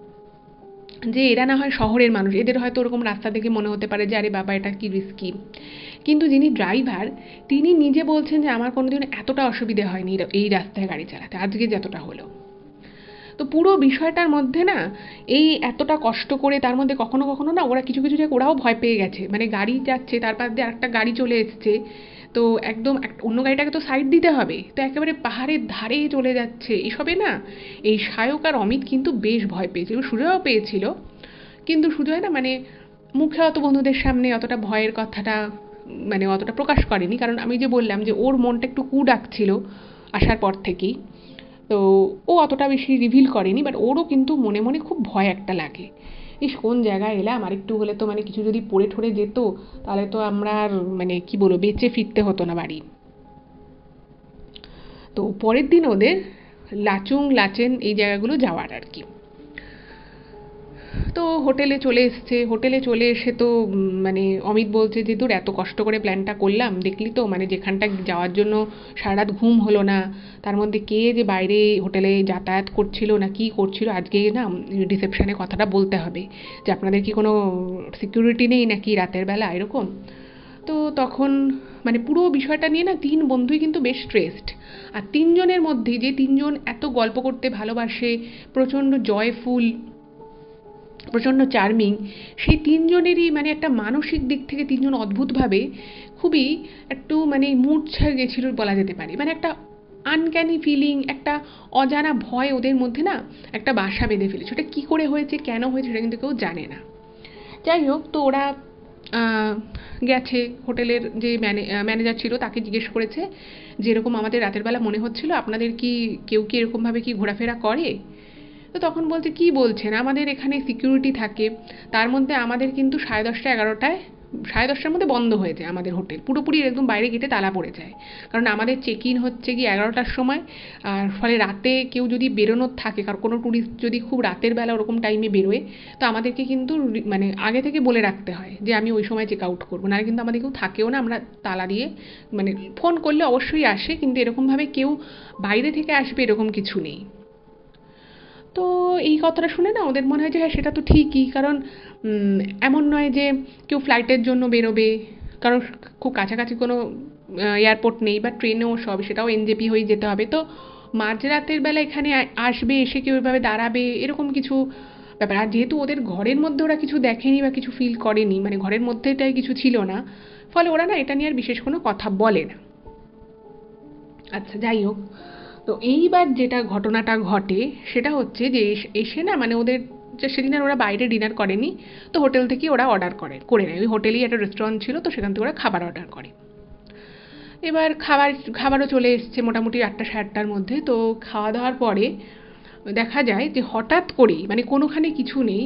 যে এরা না হয় শহরের মানুষ, এদের হয়তো ওরকম রাস্তা দেখে মনে হতে পারে যে আরে বাবা এটা কি রিস্কি, কিন্তু যিনি ড্রাইভার তিনি নিজে বলছেন যে আমার কোনোদিন এতটা অসুবিধে হয়নি এই রাস্তায় গাড়ি চালাতে আজকে যতটা হলো। তো পুরো বিষয়টার মধ্যে না এই এতটা কষ্ট করে, তার মধ্যে কখনো কখনো না ওরা কিছু কিছু জায়গায় ওরাও ভয় পেয়ে গেছে, মানে গাড়ি যাচ্ছে তার পাশ দিয়ে আরেকটা গাড়ি চলে এসছে, তো একদম অন্য গাড়িটাকে তো সাইড দিতে হবে, তো একেবারে পাহাড়ের ধারে চলে যাচ্ছে এসবে না। এই সায়ক আর অমিত কিন্তু বেশ ভয় পেয়েছিল, সুজয়ও পেয়েছিল, কিন্তু সুজয় না মানে মুখে অত বন্ধুদের সামনে অতটা ভয়ের কথাটা মানে অতটা প্রকাশ করেনি, কারণ আমি যে বললাম যে ওর মনটা একটু কু ডাকছিল আসার পর থেকেই, তো ও অতটা বেশি রিভিল করেনি, বাট ওরও কিন্তু মনে মনে খুব ভয় একটা লাগে। ইস কোন জায়গায় এলাম, আর একটু হলে তো মানে কিছু যদি পড়ে ঠরে যেত তাহলে তো আমরা আর মানে কি বলবো বেঁচে ফিরতে হতো না বাড়ি। তো পরের দিন ওদের লাচুং লাচেন এই জায়গাগুলো যাওয়ার আর কি। তো হোটেলে চলে এসছে, হোটেলে চলে এসে তো মানে অমিত বলছে যে তোর এত কষ্ট করে প্ল্যানটা করলাম, দেখলি তো মানে যেখানটা যাওয়ার জন্য সারা রাত ঘুম হলো না, তার মধ্যে কে যে বাইরে হোটেলে যাতায়াত করছিল না কি করছিল, আজকে না রিসেপশনে কথাটা বলতে হবে যে আপনাদের কি কোনো সিকিউরিটি নেই নাকি রাতের বেলা এরকম। তো তখন মানে পুরো বিষয়টা নিয়ে না 3 বন্ধুই কিন্তু বেশ স্ট্রেসড। আর 3 জনের মধ্যে যে 3 জন এত গল্প করতে ভালোবাসে, প্রচণ্ড জয়ফুল, প্রচণ্ড চার্মিং, সেই 3 জনেরই মানে একটা মানসিক দিক থেকে 3 জন অদ্ভুতভাবে খুবই একটু মানে মুড ছেড়ে গেছিল বলা যেতে পারে, মানে একটা আনক্যানি ফিলিং, একটা অজানা ভয় ওদের মধ্যে না একটা বাসা বেঁধে ফেলেছে। ওটা কী করে হয়েছে, কেন হয়েছে, সেটা কিন্তু কেউ জানে না। যাই হোক, তো ওরা গেছে, হোটেলের যে ম্যানেজার ছিল তাকে জিজ্ঞেস করেছে যে এরকম আমাদের রাতের বেলা মনে হচ্ছিল, আপনাদের কি কেউ কি এরকমভাবে কি ঘোরাফেরা করে। তো তখন বলছে কি বলছেন, আমাদের এখানে সিকিউরিটি থাকে, তার মধ্যে আমাদের কিন্তু 10:30 11টায় 10:30টার মধ্যে বন্ধ হয়ে যায় আমাদের হোটেল, পুরোপুরি একদম বাইরে গেটে তালা পড়ে যায়, কারণ আমাদের চেক ইন হচ্ছে কি 11টার সময়। আর ফলে রাতে কেউ যদি বেরোনোর থাকে, কারণ কোনো ট্যুরিস্ট যদি খুব রাতের বেলা ওরকম টাইমে বেরোয়, তো আমাদেরকে কিন্তু মানে আগে থেকে বলে রাখতে হয় যে আমি ওই সময় চেক আউট করবো, নাহলে কিন্তু আমাদের কেউ থাকেও না, আমরা তালা দিয়ে মানে ফোন করলে অবশ্যই আসে, কিন্তু এরকমভাবে কেউ বাইরে থেকে আসবে এরকম কিছু নেই। তো এই কথাটা শুনে না ওদের মনে হয় যে হ্যাঁ সেটা তো ঠিকই, কারণ এমন নয় যে কেউ ফ্লাইটের জন্য বেরোবে, কারণ খুব কাছাকাছি কোনো এয়ারপোর্ট নেই বা ট্রেনেও সব সেটাও এনজেপি হয়ে যেতে হবে, তো মাঝরাতের বেলা এখানে আসবে, এসে কেউ এভাবে দাঁড়াবে এরকম কিছু ব্যাপার। আর যেহেতু ওদের ঘরের মধ্যে ওরা কিছু দেখেনি বা কিছু ফিল করেনি, মানে ঘরের মধ্যেটাই কিছু ছিল না, ফলে ওরা না এটা নিয়ে আর বিশেষ কোনো কথা বলে না। আচ্ছা যাই হোক, তো এইবার যেটা ঘটনাটা ঘটে সেটা হচ্ছে যে এসে না মানে ওদের যে সেদিন আর ওরা বাইরে ডিনার করেনি, তো হোটেল থেকে ওরা অর্ডার করে নেয়, ওই হোটেলেই একটা রেস্টুরেন্ট ছিল, তো সেখান থেকে ওরা খাবার অর্ডার করে। এবার খাবারও চলে এসছে মোটামুটি 8টা 8:30টার মধ্যে। তো খাওয়া দাওয়ার পরে দেখা যায় যে হঠাৎ করেই মানে কোনোখানে কিছু নেই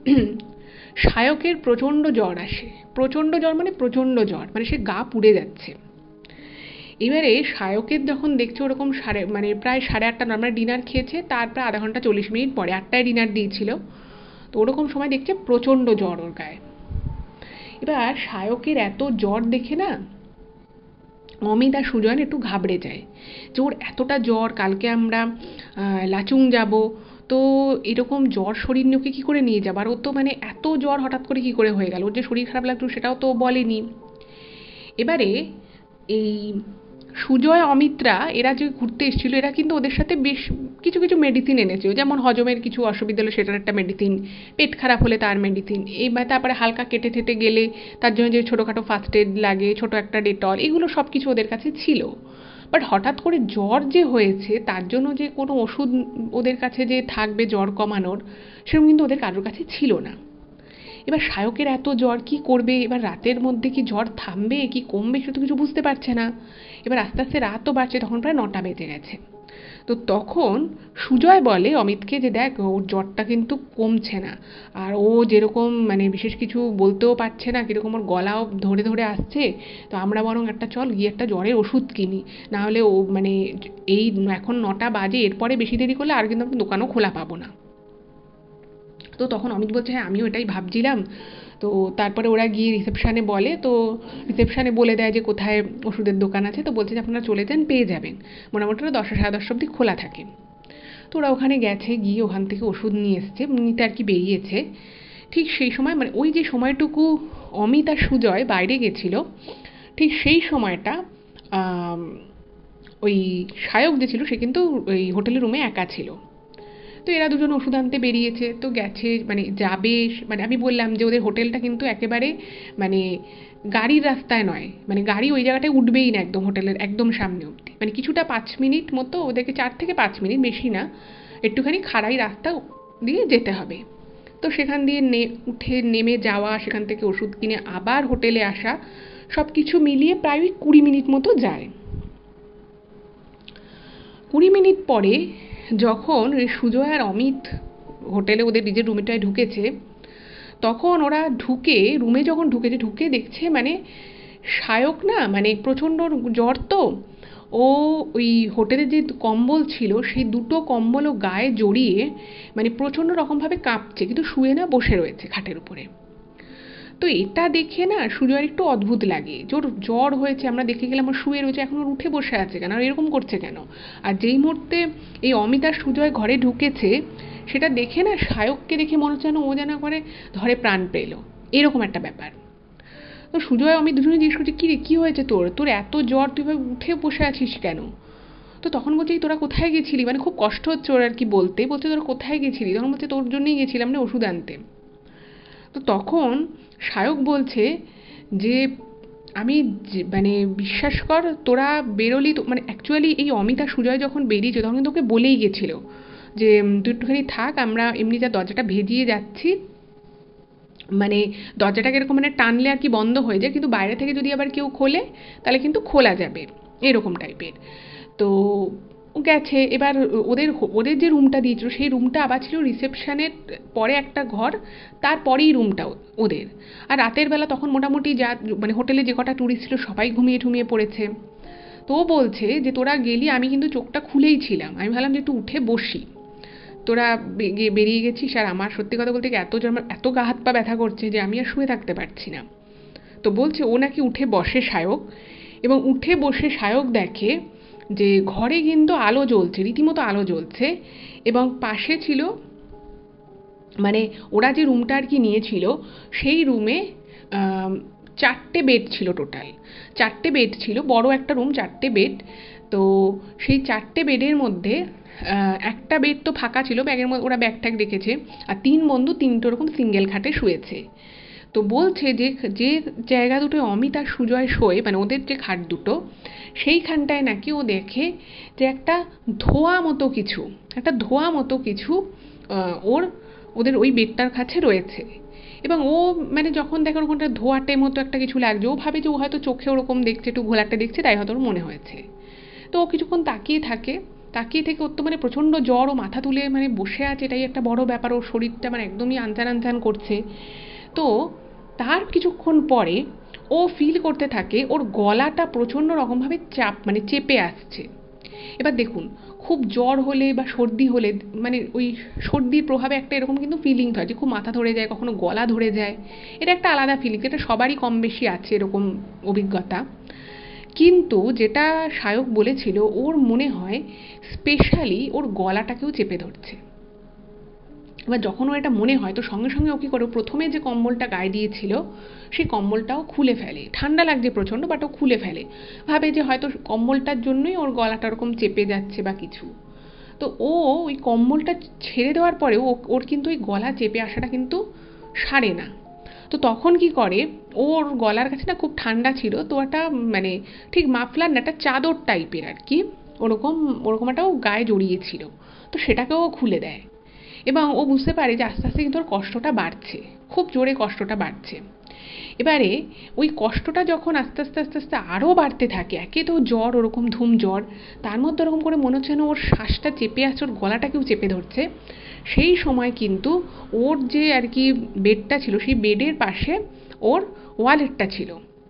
সায়কের প্রচণ্ড জ্বর আসে, প্রচণ্ড জ্বর মানে প্রচণ্ড জ্বর, মানে সে গা পুড়ে যাচ্ছে। এবারে সায়কের যখন দেখছে ওরকম মানে প্রায় 8:30 নর্মাল ডিনার খেয়েছে, তারপর আধা ঘন্টা 40 মিনিট পরে 8টায় ডিনার দিয়েছিল, তো ওরকম সময় দেখছে প্রচণ্ড জ্বর ওর গায়ে। এবার সায়কের এত জ্বর দেখে না অমিত আর সুজন একটু ঘাবড়ে যায় যে ওর এতটা জ্বর, কালকে আমরা লাচুং যাব, তো এরকম জ্বর শরীর নিয়ে ওকে কী করে নিয়ে যাবো, আর ও তো মানে এত জ্বর হঠাৎ করে কী করে হয়ে গেল, ওর যে শরীর খারাপ লাগতো সেটাও তো বলেনি। এবারে এই সুজয় অমিতরা এরা যে ঘুরতে এসেছিল, এরা কিন্তু ওদের সাথে বেশ কিছু কিছু মেডিসিন এনেছিল, যেমন হজমের কিছু অসুবিধা হলে সেটার একটা মেডিসিন, পেট খারাপ হলে তার মেডিসিন, তারপরে হালকা কেটে টেটে গেলে তার জন্য যে ছোটোখাটো ফার্স্ট এড লাগে, ছোটো একটা ডেটল, এগুলো সব কিছু ওদের কাছে ছিল। বাট হঠাৎ করে জ্বর যে হয়েছে তার জন্য যে কোনো ওষুধ ওদের কাছে যে থাকবে জ্বর কমানোর, সেরকম কিন্তু ওদের কারোর কাছে ছিল না। এবার সায়কের এত জ্বর, কি করবে এবার, রাতের মধ্যে কি জ্বর থামবে কি কমবে সে তো কিছু বুঝতে পারছে না। এবার আস্তে আস্তে রাতও বাড়ছে, তখন প্রায় 9টা বেজে গেছে। তো তখন সুজয় বলে অমিতকে যে দেখ ওর জ্বরটা কিন্তু কমছে না, আর ও যেরকম মানে বিশেষ কিছু বলতেও পারছে না, কীরকম ওর গলাও ধরে ধরে আসছে, তো আমরা বরং একটা চল গিয়ে একটা জ্বরের ওষুধ কিনি, নাহলে ও মানে এই এখন 9টা বাজে, এরপরে বেশি দেরি করলে আর কিন্তু আমি দোকানও খোলা পাবো না। তো তখন অমিত বলছে হ্যাঁ আমিও এটাই ভাবছিলাম। তো তারপরে ওরা গিয়ে রিসেপশানে বলে, তো রিসেপশানে বলে দেয় যে কোথায় ওষুধের দোকান আছে, তো বলছে যে আপনারা চলে যান, পেয়ে যাবেন, মোটামুটি ওরা 10টা সাড়ে 10টা অবধি খোলা থাকে। তো ওরা ওখানে গেছে, গিয়ে ওখান থেকে ওষুধ নিয়ে এসছে, নিতে আর কি বেরিয়েছে। ঠিক সেই সময় মানে ওই যে সময়টুকু অমিত আর সুজয় বাইরে গেছিল, ঠিক সেই সময়টা ওই সায়ক যে ছিল সে কিন্তু ওই হোটেলের রুমে একা ছিল। তো এরা দুজন ওষুধ আনতে বেরিয়েছে, তো গেছে মানে যাবে, মানে আমি বললাম যে ওদের হোটেলটা কিন্তু একেবারে মানে গাড়ির রাস্তায় নয়, মানে গাড়ি ওই জায়গাটায় উঠবেই না একদম হোটেলের একদম সামনে অবধি, মানে কিছুটা 5 মিনিট মতো ওদেরকে, 4 থেকে 5 মিনিট বেশি না, একটুখানি খাড়াই রাস্তা দিয়ে যেতে হবে। তো সেখান দিয়ে উঠে নেমে যাওয়া, সেখান থেকে ওষুধ কিনে আবার হোটেলে আসা, সব কিছু মিলিয়ে প্রায় 20 মিনিট মতো যায়। 20 মিনিট পরে যখন ওই সুজয় আর অমিত হোটেলে ওদের নিজের রুমটায় ঢুকেছে, তখন ওরা রুমে যখন ঢুকে দেখছে মানে সায়ক না মানে প্রচণ্ড জ্বর, তো ও ওই হোটেলে যে কম্বল ছিল সেই দুটো কম্বলও গায়ে জড়িয়ে মানে প্রচণ্ড রকমভাবে কাঁপছে, কিন্তু শুয়ে না, বসে রয়েছে খাটের উপরে। তো এটা দেখে না সুজয়ের একটু অদ্ভুত লাগে, যে ওর জ্বর হয়েছে, আমরা দেখে গেলাম ওর শুয়ে রয়েছে, এখন ওর উঠে বসে আছে কেন, আর এরকম করছে কেন। আর যেই মুহূর্তে এই অমিত আর সুজয় ঘরে ঢুকেছে, সেটা দেখে না সায়ককে দেখে মনে হচ্ছে যেন ও যেন করে ধরে প্রাণ পেল, এরকম একটা ব্যাপার। তো সুজয় অমিত দুজনে জিজ্ঞেস করছে কী রে কী হয়েছে তোর, তোর এত জ্বর, তুই ভাবে উঠে বসে আছিস কেন। তো তখন বলছে তোরা কোথায় গেছিলি, মানে খুব কষ্ট হচ্ছে ওর আর কি বলতে, বলছে তোরা কোথায় গেছিলি, তখন বলছে তোর জন্যই গেছিলাম না ওষুধ আনতে। তো তখন সায়ক বলছে যে আমি মানে বিশ্বাস কর, তোরা বেরোলি তো, মানে অ্যাকচুয়ালি এই অমিত আর সুজয় যখন বেরিয়েছে তখন কিন্তু ওকে বলেই গেছিলো যে তুই একটুখানি থাক, আমরা এমনি যা দরজাটা ভেজিয়ে যাচ্ছি, মানে দরজাটাকে এরকম মানে টানলে আর কি বন্ধ হয়ে যায়, কিন্তু বাইরে থেকে যদি আবার কেউ খোলে তাহলে কিন্তু খোলা যাবে, এরকম টাইপের। তো গেছে, এবার ওদের ওদের যে রুমটা দিয়েছিল সেই রুমটা আবার ছিল রিসেপশনের পরে একটা ঘর, তারপরেই রুমটা ওদের। আর রাতের বেলা তখন মোটামুটি যা মানে হোটেলে যে কটা ট্যুরিস্ট ছিল সবাই ঘুমিয়ে ঠুমিয়ে পড়েছে। তো ও বলছে যে তোরা গেলি, আমি কিন্তু চোখটা খুলেই ছিলাম, আমি ভাবলাম যে একটু উঠে বসি, তোরা বেরিয়ে গেছিস, আর আমার সত্যি কথা বলতে এত আমার এত গা হাত পা ব্যথা করছে যে আমি আর শুয়ে থাকতে পারছি না। তো বলছে ও নাকি উঠে বসে সায়ক, এবং উঠে বসে সায়ক দেখে যে ঘরে কিন্তু আলো জ্বলছে, রীতিমতো আলো জ্বলছে, এবং পাশে ছিল মানে ওরা যে রুমটা আর কি নিয়েছিল সেই রুমে 4টে বেড ছিল, টোটাল 4টে বেড ছিল, বড় একটা রুম, 4টে বেড। তো সেই 4টে বেডের মধ্যে একটা বেড তো ফাঁকা ছিল, ব্যাগের মধ্যে ওরা ব্যাগ ট্যাগ রেখেছে, আর 3 বন্ধু 3টে ওরকম সিঙ্গেল খাটে শুয়েছে। তো বলছে যে যে জায়গা দুটোয় অমিত আর সুজয় শোয়, মানে ওদের যে খাট দুটো, সেইখানটায় নাকি ও দেখে যে একটা ধোঁয়া মতো কিছু ওদের ওই বেডটার কাছে রয়েছে। এবং ও মানে যখন দেখে ওরকমটা ধোঁয়াটে মতো একটা কিছু লাগছে, ও ভাবে যে ও হয়তো চোখে ওরকম দেখছে, একটু ঘোলাটে দেখছে, তাই হয়তো ওর মনে হয়েছে। তো ও কিছুক্ষণ তাকিয়ে থেকে ওর তো মানে প্রচণ্ড জ্বর, ও মাথা তুলে মানে বসে আছে, এটাই একটা বড় ব্যাপার, ওর শরীরটা মানে একদমই আনচান আনচান করছে। তো তার কিছুক্ষণ পরে ও ফিল করতে থাকে ওর গলাটা প্রচণ্ড রকমভাবে মানে চেপে আসছে। এবার দেখুন, খুব জ্বর হলে বা সর্দি হলে মানে ওই সর্দির প্রভাবে একটা এরকম কিন্তু ফিলিংস হয় যে খুব মাথা ধরে যায়, কখনো গলা ধরে যায়, এটা একটা আলাদা ফিলিংস, এটা সবারই কম বেশি আছে এরকম অভিজ্ঞতা। কিন্তু যেটা সায়ক বলেছিল, ওর মনে হয় স্পেশালি ওর গলাটাকেও চেপে ধরছে। এবার যখন ওর এটা মনে হয় তো সঙ্গে সঙ্গে ও কী করে, প্রথমে যে কম্বলটা গায়ে দিয়েছিল সেই কম্বলটাও খুলে ফেলে। ঠান্ডা লাগছে প্রচণ্ড, বাট ও খুলে ফেলে, ভাবে যে হয়তো কম্বলটার জন্যই ওর গলাটা ওরকম চেপে যাচ্ছে বা কিছু। তো ও ওই কম্বলটা ছেড়ে দেওয়ার পরেও ওর কিন্তু ওই গলা চেপে আসাটা কিন্তু সারে না। তো তখন কি করে, ওর গলার কাছে না খুব ঠান্ডা ছিল, তো একটা মানে ঠিক মাফলার না, একটা চাদর টাইপের আর কি, ওরকম ওরকম একটা ও গায়ে জড়িয়েছিল। তো সেটাকেও খুলে দেয় এবং ও বুঝতে পারে যে আস্তে আস্তে কিন্তু ওর কষ্টটা বাড়ছে, খুব জোরে কষ্টটা বাড়ছে। এবারে ওই কষ্টটা যখন আস্তে আস্তে আস্তে আস্তে আরও বাড়তে থাকে, একে তো জ্বর, ওরকম ধুম জ্বর, তার মধ্যে ওরকম করে মনে হচ্ছে না ওর শ্বাসটা চেপে আছে, ওর গলাটাকেও চেপে ধরছে। সেই সময় কিন্তু ওর যে আর কি বেডটা ছিল, সেই বেডের পাশে ওর ওয়ালেটটা ছিল।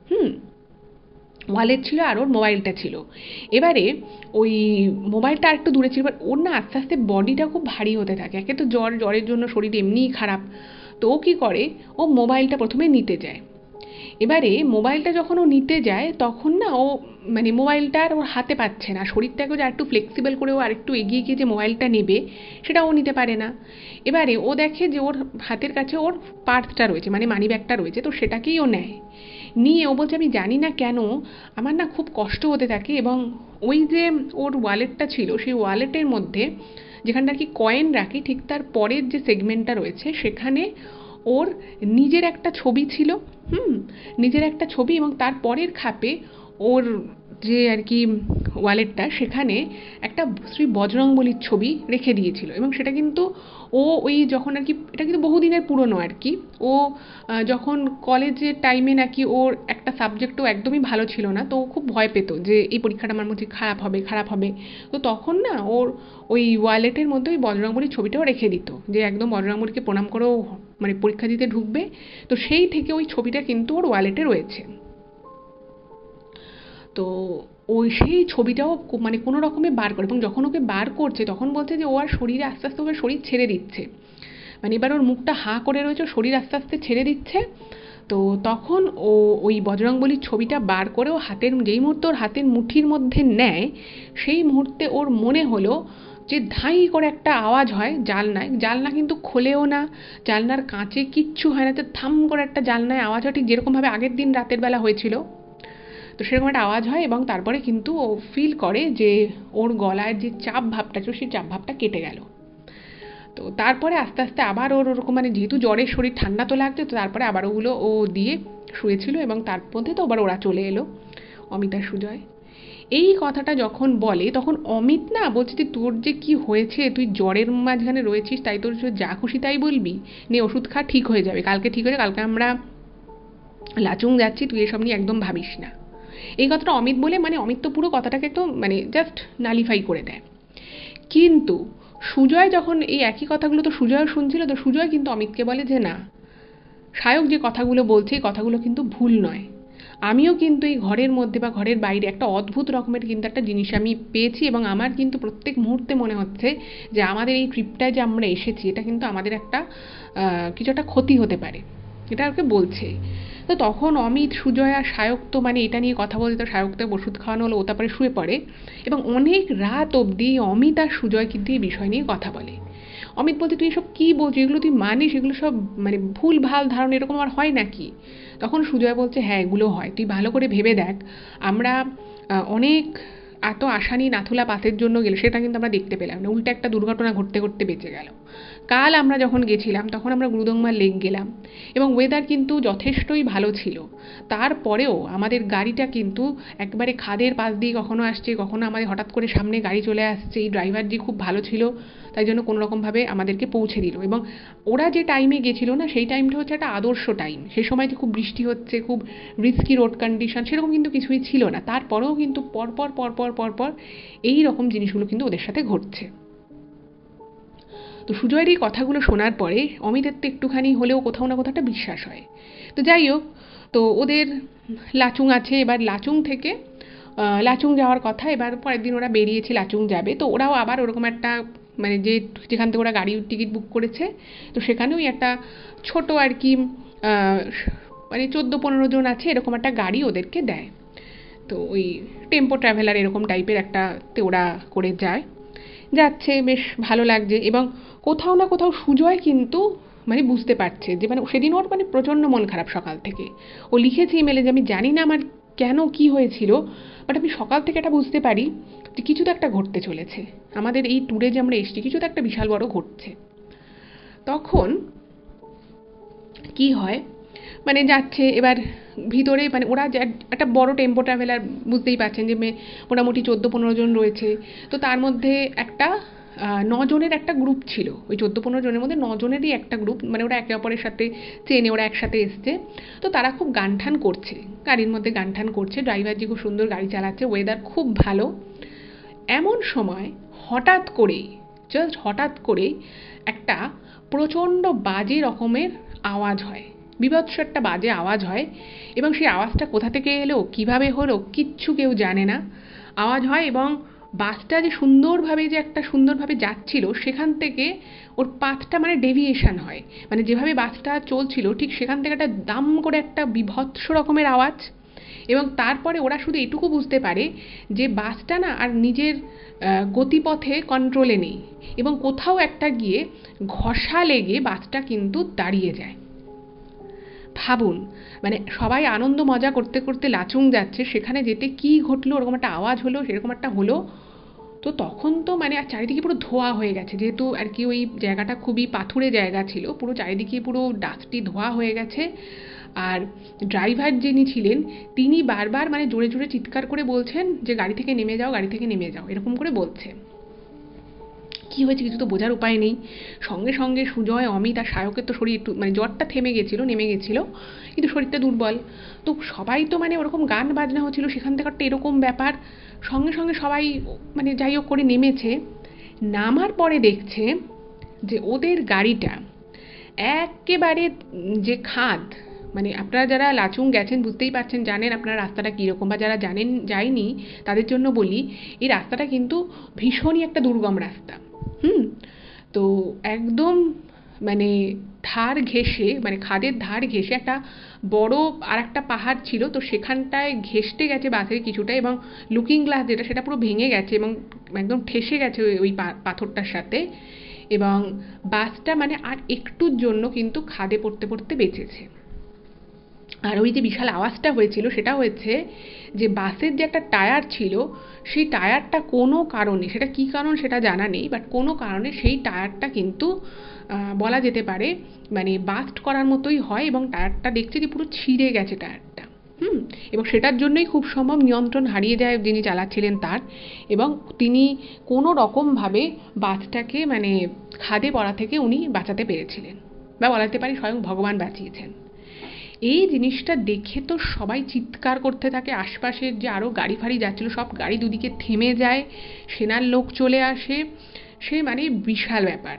ওয়ালেট ছিল আর ওর মোবাইলটা ছিল। এবারে ওই মোবাইলটা আর একটু দূরে ছিল, এবার ওর না আস্তে আস্তে বডিটা খুব ভারী হতে থাকে, একে তো জ্বরের জন্য শরীর এমনিই খারাপ। তো ও কী করে, ও মোবাইলটা প্রথমে নিতে যায়। এবারে মোবাইলটা যখন ও নিতে যায় তখন না ও মানে মোবাইলটা আর ওর হাতে পাচ্ছে না, শরীরটাকেও যে আরেকটু ফ্লেক্সিবল করে ও আরেকটু এগিয়ে গিয়ে যে মোবাইলটা নেবে সেটা ও নিতে পারে না। এবারে ও দেখে যে ওর হাতের কাছে ওর পার্সটা রয়েছে, মানে মানি ব্যাগটা রয়েছে, তো সেটাকেই ও নেয়। নিয়ে ও বলছে আমি জানি না কেন আমার না খুব কষ্ট হতে থাকে, এবং ওই যে ওর ওয়ালেটটা ছিল সেই ওয়ালেটের মধ্যে যেখানটা আর কি কয়েন রাখি, ঠিক তার পরের যে সেগমেন্টটা রয়েছে সেখানে ওর নিজের একটা ছবি ছিল। নিজের একটা ছবি, এবং তার পরের খাপে ওর যে আর কি ওয়ালেটটা, সেখানে একটা শ্রী বজরংবলীর ছবি রেখে দিয়েছিল। এবং সেটা কিন্তু ও ওই যখন আর কি, এটা কিন্তু বহুদিনের পুরনো আর কি, ও যখন কলেজের টাইমে নাকি ওর একটা সাবজেক্টও একদমই ভালো ছিল না, তো ও খুব ভয় পেত যে এই পরীক্ষাটা আমার মধ্যে খারাপ হবে খারাপ হবে। তো তখন না ওর ওই ওয়ালেটের মধ্যে ওই বজরংবলীর ছবিটাও রেখে দিত, যে একদম বজরংবলীকে প্রণাম করেও মানে পরীক্ষা দিতে ঢুকবে। তো সেই থেকে ওই ছবিটা কিন্তু ওর ওয়ালেটে রয়েছে। তো ওই সেই ছবিটাও মানে কোনো রকমে বার করে, এবং যখন ওকে বার করছে তখন বলছে যে ও আর শরীরে আস্তে আস্তে ওর শরীর ছেড়ে দিচ্ছে, মানে এবার ওর মুখটা হাঁ করে রয়েছে, শরীর আস্তে আস্তে ছেড়ে দিচ্ছে। তো তখন ও ওই বজরংবলীর ছবিটা বার করে ও হাতের, যেই মুহূর্তে ওর হাতের মুঠির মধ্যে নেয় সেই মুহূর্তে ওর মনে হলো যে ধাই করে একটা আওয়াজ হয় জানলায়, জানলা কিন্তু খোলেও না, জানলার কাঁচে কিচ্ছু হয় না, তো থাম করে একটা জানলায় আওয়াজ হয়, ঠিক যেরকমভাবে আগের দিন রাতের বেলা হয়েছিল। তো সেরকম একটা আওয়াজ হয়, এবং তারপরে কিন্তু ও ফিল করে যে ওর গলায় যে চাপ ভাবটা ছিল সেই চাপ ভাবটা কেটে গেল। তো তারপরে আস্তে আস্তে আবার ওর ওরকম মানে যেহেতু জ্বরের শরীর, ঠান্ডা তো লাগছে, তো তারপরে আবার ওগুলো ও দিয়ে শুয়েছিল, এবং তার মধ্যে তো আবার ওরা চলে এলো, অমিত আর সুজয়। এই কথাটা যখন বলে তখন অমিত না বলছে যে তোর যে কি হয়েছে, তুই জ্বরের মাঝখানে রয়েছিস, তাই তোর যা খুশি তাই বলবি, নে ওষুধ খা, ঠিক হয়ে যাবে, কালকে ঠিক হয়ে যাবে, কালকে আমরা লাচুং যাচ্ছি, তুই এসব নিয়ে একদম ভাবিস না। এই কথাটা অমিত বলে, মানে অমিত তো পুরো কথাটাকে একদম মানে জাস্ট নালিফাই করে দেয়। কিন্তু সুজয় যখন এই একই কথাগুলো তো সুজয়ও শুনছিল, তো সুজয় কিন্তু অমিতকে বলে যে না, সায়ক যে কথাগুলো বলছে এই কথাগুলো কিন্তু ভুল নয়, আমিও কিন্তু এই ঘরের মধ্যে বা ঘরের বাইরে একটা অদ্ভুত রকমের কিন্তু একটা জিনিস আমি পেয়েছি, এবং আমার কিন্তু প্রত্যেক মুহূর্তে মনে হচ্ছে যে আমাদের এই ট্রিপটায় যে আমরা এসেছি এটা কিন্তু আমাদের একটা কিছু একটা ক্ষতি হতে পারে, এটা ওকে বলছে। তো তখন অমিত, সুজয় আর সায়ক তো মানে এটা নিয়ে কথা বলতে, তো সায়ককে ওষুধ খাওয়ানো হলো, ও তারপরে শুয়ে পড়ে, এবং অনেক রাত অবধি অমিত আর সুজয় কিন্তু এই বিষয় নিয়ে কথা বলে। অমিত বলতে তুই এসব কী বলছিস, এগুলো তুই মানিস, এগুলো সব মানে ভুল ভাল ধারণা, এরকম আর হয় নাকি? তখন সুজয় বলছে হ্যাঁ এগুলো হয়, তুই ভালো করে ভেবে দেখ, আমরা অনেক এত আশা নিয়ে নাথুলা পাসের জন্য গেলে সেটা কিন্তু আমরা দেখতে পেলাম না, উল্টো একটা দুর্ঘটনা ঘটতে ঘটতে বেঁচে গেল। কাল আমরা যখন গেছিলাম তখন আমরা গুরুদংমা লেক গেলাম, এবং ওয়েদার কিন্তু যথেষ্টই ভালো ছিল, তারপরেও আমাদের গাড়িটা কিন্তু একবারে খাদের পাশ দিয়ে কখনো আসছে, কখনো আমাদের হঠাৎ করে সামনে গাড়ি চলে আসছে, এই ড্রাইভারজি খুব ভালো ছিল, তাই জন্য কোনো রকমভাবে আমাদেরকে পৌঁছে দিল। এবং ওরা যে টাইমে গেছিল না সেই টাইমটা হচ্ছে একটা আদর্শ টাইম, সেই সময় যে খুব বৃষ্টি হচ্ছে, খুব রিস্কি রোড কন্ডিশন সেরকম কিন্তু কিছুই ছিল না, তারপরেও কিন্তু পরপর পরপর পরপর এই রকম জিনিসগুলো কিন্তু ওদের সাথে ঘটছে। তো সুজয়ের এই কথাগুলো শোনার পরে অমিতের তো একটুখানি হলেও কোথাও না কোথাও একটা বিশ্বাস হয়। তো যাই হোক, তো ওদের লাচুং আছে, এবার লাচুং থেকে লাচুং যাওয়ার কথা, এবার পরের দিন ওরা বেরিয়েছে লাচুং যাবে, তো ওরাও আবার ওরকম একটা মানে যেখান থেকে ওরা গাড়ির টিকিট বুক করেছে, তো সেখানে ওই একটা ছোট আর কি মানে 14-15 জন আছে এরকম একটা গাড়ি ওদেরকে দেয়। তো ওই টেম্পো ট্রাভেলার এরকম টাইপের একটাতে ওরা করে যায়। যাচ্ছে, বেশ ভালো লাগছে। এবং কোথাও না কোথাও সুজয় কিন্তু মানে বুঝতে পারছে যে মানে সেদিন ওর মানে প্রচণ্ড মন খারাপ সকাল থেকে। ও লিখেছে ইমেলে যে আমি জানি না আমার কেন কি হয়েছিল, বাট আমি সকাল থেকে এটা বুঝতে পারি যে কিছু তো একটা ঘটতে চলেছে, আমাদের এই ট্যুরে যে আমরা এসেছি কিছু তো একটা বিশাল বড় ঘটছে। তখন কি হয়, মানে যাচ্ছে এবার ভিতরে, মানে ওরা একটা বড় টেম্পো ট্রাভেলার, বুঝতেই পারছেন যে মোটামুটি 14-15 জন রয়েছে। তো তার মধ্যে একটা 9 জনের একটা গ্রুপ ছিল, ওই 14-15 জনের মধ্যে 9 জনেরই একটা গ্রুপ, মানে ওরা একে অপরের সাথে চেনে, ওরা একসাথে এসছে। তো তারা খুব গানঠান করছে, গাড়ির মধ্যে গানঠান করছে, ড্রাইভারজি খুব সুন্দর গাড়ি চালাচ্ছে, ওয়েদার খুব ভালো। এমন সময় হঠাৎ করেই, জাস্ট হঠাৎ করেই একটা প্রচণ্ড বাজে রকমের আওয়াজ হয়, বীভৎস একটা বাজে আওয়াজ হয়। এবং সেই আওয়াজটা কোথা থেকে এলো, কিভাবে হলো, কিচ্ছু কেউ জানে না। আওয়াজ হয় এবং বাসটা যে সুন্দরভাবে যাচ্ছিল সেখান থেকে ওর পাথটা মানে ডেভিয়েশন হয়, মানে যেভাবে বাসটা চলছিল ঠিক সেখান থেকে একটা দাম করে একটা বীভৎস রকমের আওয়াজ। এবং তারপরে ওরা শুধু এটুকু বুঝতে পারে যে বাসটা না আর নিজের গতিপথে কন্ট্রোলে নেই, এবং কোথাও একটা গিয়ে ঘষা লেগে বাসটা কিন্তু দাঁড়িয়ে যায়। ভাবুন, মানে সবাই আনন্দ মজা করতে করতে লাচুং যাচ্ছে, সেখানে যেতে কি ঘটলো, ওরকম একটা আওয়াজ হলো, সেরকম একটা হলো। তো তখন তো মানে আর চারিদিকে পুরো ধোঁয়া হয়ে গেছে, যেহেতু আর কি ওই জায়গাটা খুবই পাথুরে জায়গা ছিল, পুরো চারিদিকে পুরো ডাস্টি ধোঁয়া হয়ে গেছে। আর ড্রাইভার যিনি ছিলেন তিনি বারবার মানে জোরে জোরে চিৎকার করে বলছেন যে গাড়ি থেকে নেমে যাও, গাড়ি থেকে নেমে যাও, এরকম করে বলছে। কি হয়েছে কিছু তো বোঝার উপায় নেই। সঙ্গে সঙ্গে সুজয়, অমিত আর সায়কের তো শরীর একটু মানে জ্বরটা নেমে গেছিলো, কিন্তু শরীরটা দুর্বল। তো সবাই তো মানে ওরকম গান বাজনা হচ্ছিল, সেখান থেকে একটা এরকম ব্যাপার, সঙ্গে সঙ্গে সবাই মানে যাই হোক করে নেমেছে। নামার পরে দেখছে যে ওদের গাড়িটা একেবারে যে খাদ, মানে আপনারা যারা লাচুং গেছেন বুঝতেই পারছেন, জানেন আপনারা রাস্তাটা কীরকম, বা যারা জানেন যায়নি তাদের জন্য বলি, এই রাস্তাটা কিন্তু ভীষণই একটা দুর্গম রাস্তা। তো একদম মানে ধার ঘেঁষে, মানে খাদের ধার ঘেঁষে একটা বড় আর একটা পাহাড় ছিল, তো সেখানটায় ঘেঁষতে গেছে বাসের কিছুটা, এবং লুকিং গ্লাস যেটা সেটা পুরো ভেঙে গেছে এবং একদম ঠেসে গেছে ওই পাথরটার সাথে। এবং বাসটা মানে আর একটুর জন্য কিন্তু খাদে পড়তে পড়তে বেঁচেছে। আর ওই যে বিশাল আওয়াজটা হয়েছিল সেটা হয়েছে যে বাসের যে একটা টায়ার ছিল, সেই টায়ারটা কোনো কারণে, সেটা কী কারণ সেটা জানা নেই, বাট কোনো কারণে সেই টায়ারটা কিন্তু বলা যেতে পারে মানে বাস্ট করার মতোই হয়, এবং টায়ারটা দেখছে যে পুরো ছিঁড়ে গেছে টায়ারটা। এবং সেটার জন্যই খুব সম্ভব নিয়ন্ত্রণ হারিয়ে যায় যিনি চালাচ্ছিলেন তার, এবং তিনি কোনো রকমভাবে বাসটাকে মানে খাদে পড়া থেকে উনি বাঁচাতে পেরেছিলেন, বা বলা যেতে পারে স্বয়ং ভগবান বাঁচিয়েছেন। এই জিনিসটা দেখে তো সবাই চিৎকার করতে থাকে, আশপাশের যে আরও গাড়ি ফাড়ি যাচ্ছিলো সব গাড়ি দুদিকে থেমে যায়, সেনার লোক চলে আসে, সে মানে বিশাল ব্যাপার।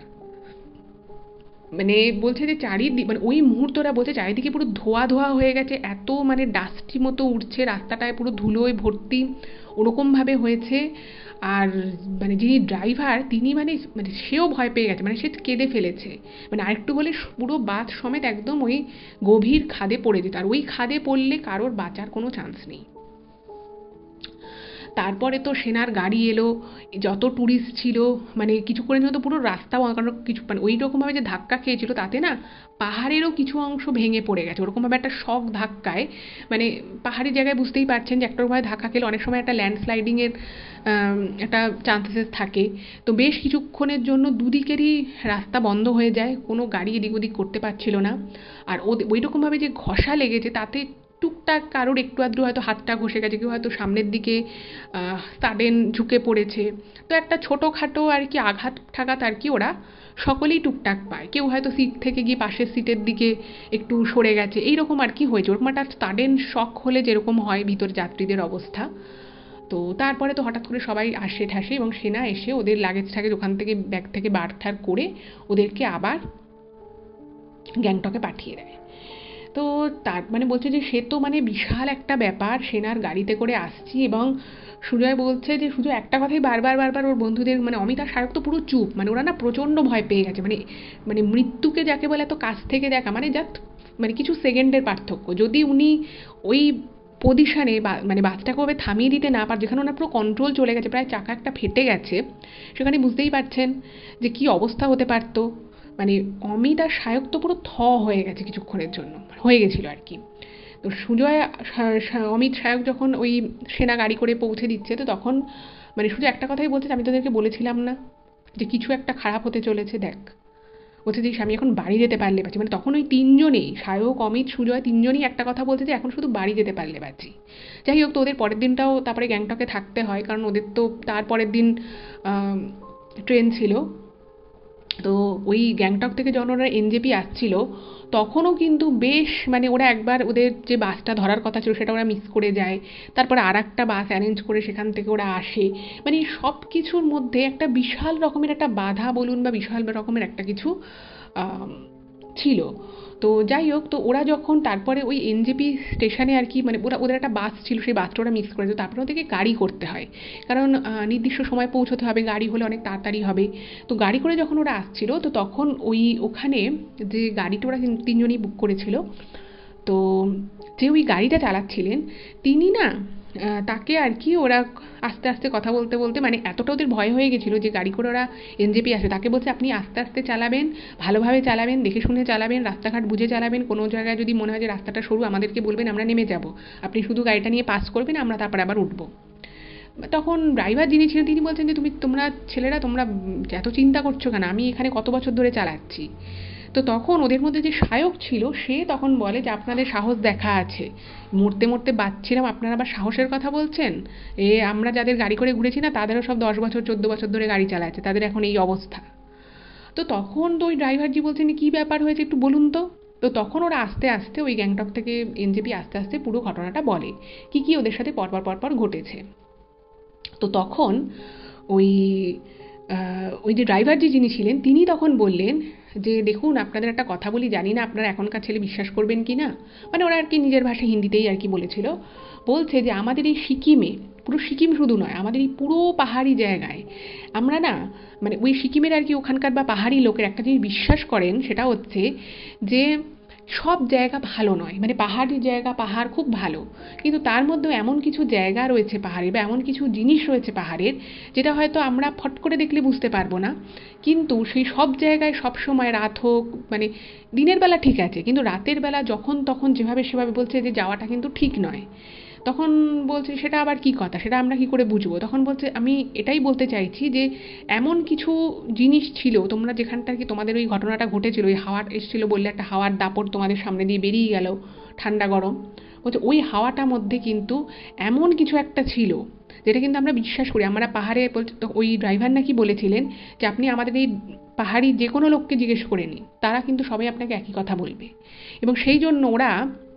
মানে বলছে যে চারিদিক, মানে ওই মুহূর্তটা বলছে চারিদিকে পুরো ধোয়া ধোয়া হয়ে গেছে, এত মানে ডাস্টি মতো উঠছে, রাস্তাটায় পুরো ধুলোয় ভর্তি, ওরকমভাবে হয়েছে। আর মানে যিনি ড্রাইভার তিনি মানে মানে সেও ভয় পেয়ে গেছে, মানে সে কেঁদে ফেলেছে, মানে আরেকটু হলে পুরো বাস সমেত একদম ওই গভীর খাদে পড়ে যেত, আর ওই খাদে পড়লে কারোর বাঁচার কোনো চান্স নেই। তারপরে তো সেনার গাড়ি এলো, যত ট্যুরিস্ট ছিল মানে কিছুক্ষণের জন্য তো পুরো রাস্তা, কারণ কিছু মানে ওই রকমভাবে যে ধাক্কা খেয়েছিল তাতে না পাহাড়েরও কিছু অংশ ভেঙে পড়ে গেছে, ওরকমভাবে একটা শক ধাক্কায়, মানে পাহাড়ি জায়গায় বুঝতেই পারছেন যে একটা রকমভাবে ধাক্কা খেলে অনেক সময় একটা ল্যান্ডস্লাইডিংয়ের একটা চান্সেস থাকে। তো বেশ কিছুক্ষণের জন্য দুদিকেরই রাস্তা বন্ধ হয়ে যায়, কোনো গাড়ি এদিক ওদিক করতে পারছিল না। আর ওই রকমভাবে যে ঘষা লেগেছে তাতে টুকটাক কারোর একটু আধটু হয়তো হাতটা ঘষে গেছে, কেউ হয়তো সামনের দিকে সাডেন ঝুঁকে পড়েছে। তো একটা ছোটোখাটো আর কি আঘাত ঠাঘাত আর কি ওরা সকলেই টুকটাক পায়, কেউ হয়তো সিট থেকে গিয়ে পাশের সিটের দিকে একটু সরে গেছে, এইরকম আর কি হয়েছে। ওরকম একটা সাডেন শক হলে যেরকম হয় ভিতর যাত্রীদের অবস্থা। তো তারপরে তো হঠাৎ করে সবাই আসে ঠাসে, এবং সেনা এসে ওদের লাগেজ ঠাগেজ ওখান থেকে ব্যাগ থেকে বার ঠার করে ওদেরকে আবার গ্যাংটকে পাঠিয়ে দেয়। তো তার মানে বলছে যে সে তো মানে বিশাল একটা ব্যাপার, সেনার গাড়িতে করে আসছি, এবং সুজয় বলছে যে শুধু একটা কথাই বারবার বারবার ওর বন্ধুদের, মানে অমিত আর সায়ক তো পুরো চুপ, মানে ওরা না প্রচণ্ড ভয় পেয়ে গেছে, মানে মানে মৃত্যুকে যাকে বলে এত কাছ থেকে দেখা, মানে জাস্ট মানে কিছু সেকেন্ডের পার্থক্য, যদি উনি ওই পজিশানে মানে বাসটাকে ওভাবে থামিয়ে দিতে না পার, যেখানে ওনার পুরো কন্ট্রোল চলে গেছে, প্রায় চাকা একটা ফেটে গেছে, সেখানে বুঝতেই পারছেন যে কী অবস্থা হতে পারতো। মানে অমিত আর সায়ক তো পুরো হয়ে গেছে কিছুক্ষণের জন্য, হয়ে গেছিলো আর কি। তো সুজয় অমিত সায়ক যখন ওই সেনা গাড়ি করে পৌঁছে দিচ্ছে, তো তখন মানে সুজয় একটা কথাই বলছে, আমি তোদেরকে বলেছিলাম না যে কিছু একটা খারাপ হতে চলেছে, দেখ। বলছে যে আমি এখন বাড়ি যেতে পারলে বাঁচি। মানে তখন ওই তিনজনেই, সায়ক, অমিত, সুজয়, তিনজনই একটা কথা বলছে যে এখন শুধু বাড়ি যেতে পারলে বাঁচি। যাই হোক, তো ওদের পরের দিনটাও তারপরে গ্যাংটকে থাকতে হয়, কারণ ওদের তো তারপরের দিন ট্রেন ছিল। তো ওই গ্যাংটক থেকে যখন ওরা এনজেপি আসছিল, তখনও কিন্তু বেশ মানে ওরা একবার ওদের যে বাসটা ধরার কথা ছিল সেটা ওরা মিস করে যায়, তারপরে আর একটা বাস অ্যারেঞ্জ করে সেখান থেকে ওরা আসে। মানে সব কিছুর মধ্যে একটা বিশাল রকমের একটা বাধা বলুন বা বিশাল রকমের একটা কিছু ছিল। তো যাই হোক, তো ওরা যখন তারপরে ওই এনজেপি স্টেশনে আর কি, মানে ওদের একটা বাস ছিল, সেই বাসটা ওরা মিস করেছে, তারপরে ওদেরকে গাড়ি করতে হয়, কারণ নির্দিষ্ট সময় পৌঁছতে হবে, গাড়ি হলে অনেক তাড়াতাড়ি হবে। তো গাড়ি করে যখন ওরা আসছিল, তো তখন ওখানে যে গাড়িটা ওরা তিনজনই বুক করেছিল, তো যে ওই গাড়িটা চালাচ্ছিলেন তিনি না, তাকে আর কি ওরা আস্তে আস্তে কথা বলতে বলতে, মানে এতটা ওদের ভয় হয়ে গেছিলো যে গাড়ি করে ওরা এনজেপি আসে, তাকে বলছে আপনি আস্তে আস্তে চালাবেন, ভালোভাবে চালাবেন, দেখে শুনে চালাবেন, রাস্তাঘাট বুঝে চালাবেন, কোনো জায়গায় যদি মনে হয় যে রাস্তাটা সরু আমাদেরকে বলবেন, আমরা নেমে যাব, আপনি শুধু গাড়িটা নিয়ে পাস করবেন, আমরা তারপরে আবার উঠবো। তখন ড্রাইভার যিনি ছিলেন তিনি বলছেন যে তোমরা ছেলেরা তোমরা এত চিন্তা করছো কেন, আমি এখানে কত বছর ধরে চালাচ্ছি। তো তখন ওদের মধ্যে যে সায়ক ছিল সে তখন বলে যে আপনাদের সাহস দেখা আছে, মরতে মরতে বাঁচছিলাম, আপনারা আবার সাহসের কথা বলছেন। আমরা যাদের গাড়ি করে ঘুরেছি না তাদেরও সব 10 বছর 14 বছর ধরে গাড়ি চালাচ্ছে, তাদের এখন এই অবস্থা। তো তখন তো ওই ড্রাইভারজি বলছেন কী ব্যাপার হয়েছে একটু বলুন তো। তো তখন ওরা আস্তে আস্তে ওই গ্যাংটক থেকে এনজেপি আস্তে আস্তে পুরো ঘটনাটা বলে, কী ওদের সাথে পরপর ঘটেছে। তো তখন ওই ওই যে ড্রাইভারজি যিনি ছিলেন তিনি তখন বললেন যে দেখুন, আপনাদের একটা কথা বলি, জানি না আপনারা এখনকার ছেলে বিশ্বাস করবেন কি না, মানে ওরা আর কি নিজের ভাষা হিন্দিতেই আর কি বলেছিল। বলছে যে আমাদের এই সিকিমে, পুরো সিকিম শুধু নয়, আমাদের এই পুরো পাহাড়ি জায়গায় আমরা না, মানে ওই সিকিমের আর কি ওখানকার বা পাহাড়ি লোকের একটা জিনিস বিশ্বাস করেন, সেটা হচ্ছে যে সব জায়গা ভালো নয়, মানে পাহাড়ি জায়গা, পাহাড় খুব ভালো, কিন্তু তার মধ্যেও এমন কিছু জায়গা রয়েছে পাহাড়ে বা এমন কিছু জিনিস রয়েছে পাহাড়ের যেটা হয়তো আমরা ফট করে দেখলে বুঝতে পারবো না, কিন্তু সেই সব জায়গায় সব সময় রাত হোক, মানে দিনের বেলা ঠিক আছে, কিন্তু রাতের বেলা যখন তখন যেভাবে সেভাবে বলছে যে যাওয়াটা কিন্তু ঠিক নয়। তখন বলছে সেটা আবার কি কথা, সেটা আমরা কি করে বুঝবো। তখন বলছে আমি এটাই বলতে চাইছি যে এমন কিছু জিনিস ছিল, তোমরা যেখানটা কি তোমাদের ওই ঘটনাটা ঘটেছিল, ওই হাওয়ার এসেছিলো বললে, একটা হাওয়ার দাপট তোমাদের সামনে দিয়ে বেরিয়ে গেল, ঠান্ডা গরম, বলছে ওই হাওয়াটার মধ্যে কিন্তু এমন কিছু একটা ছিল যেটা কিন্তু আমরা বিশ্বাস করি। আমরা পাহাড়ে, বলছে তো ওই ড্রাইভার নাকি বলেছিলেন যে আপনি আমাদের এই পাহাড়ি যে কোনো লোককে জিজ্ঞেস করে নিন, তারা কিন্তু সবাই আপনাকে একই কথা বলবে। এবং সেই জন্য ওরা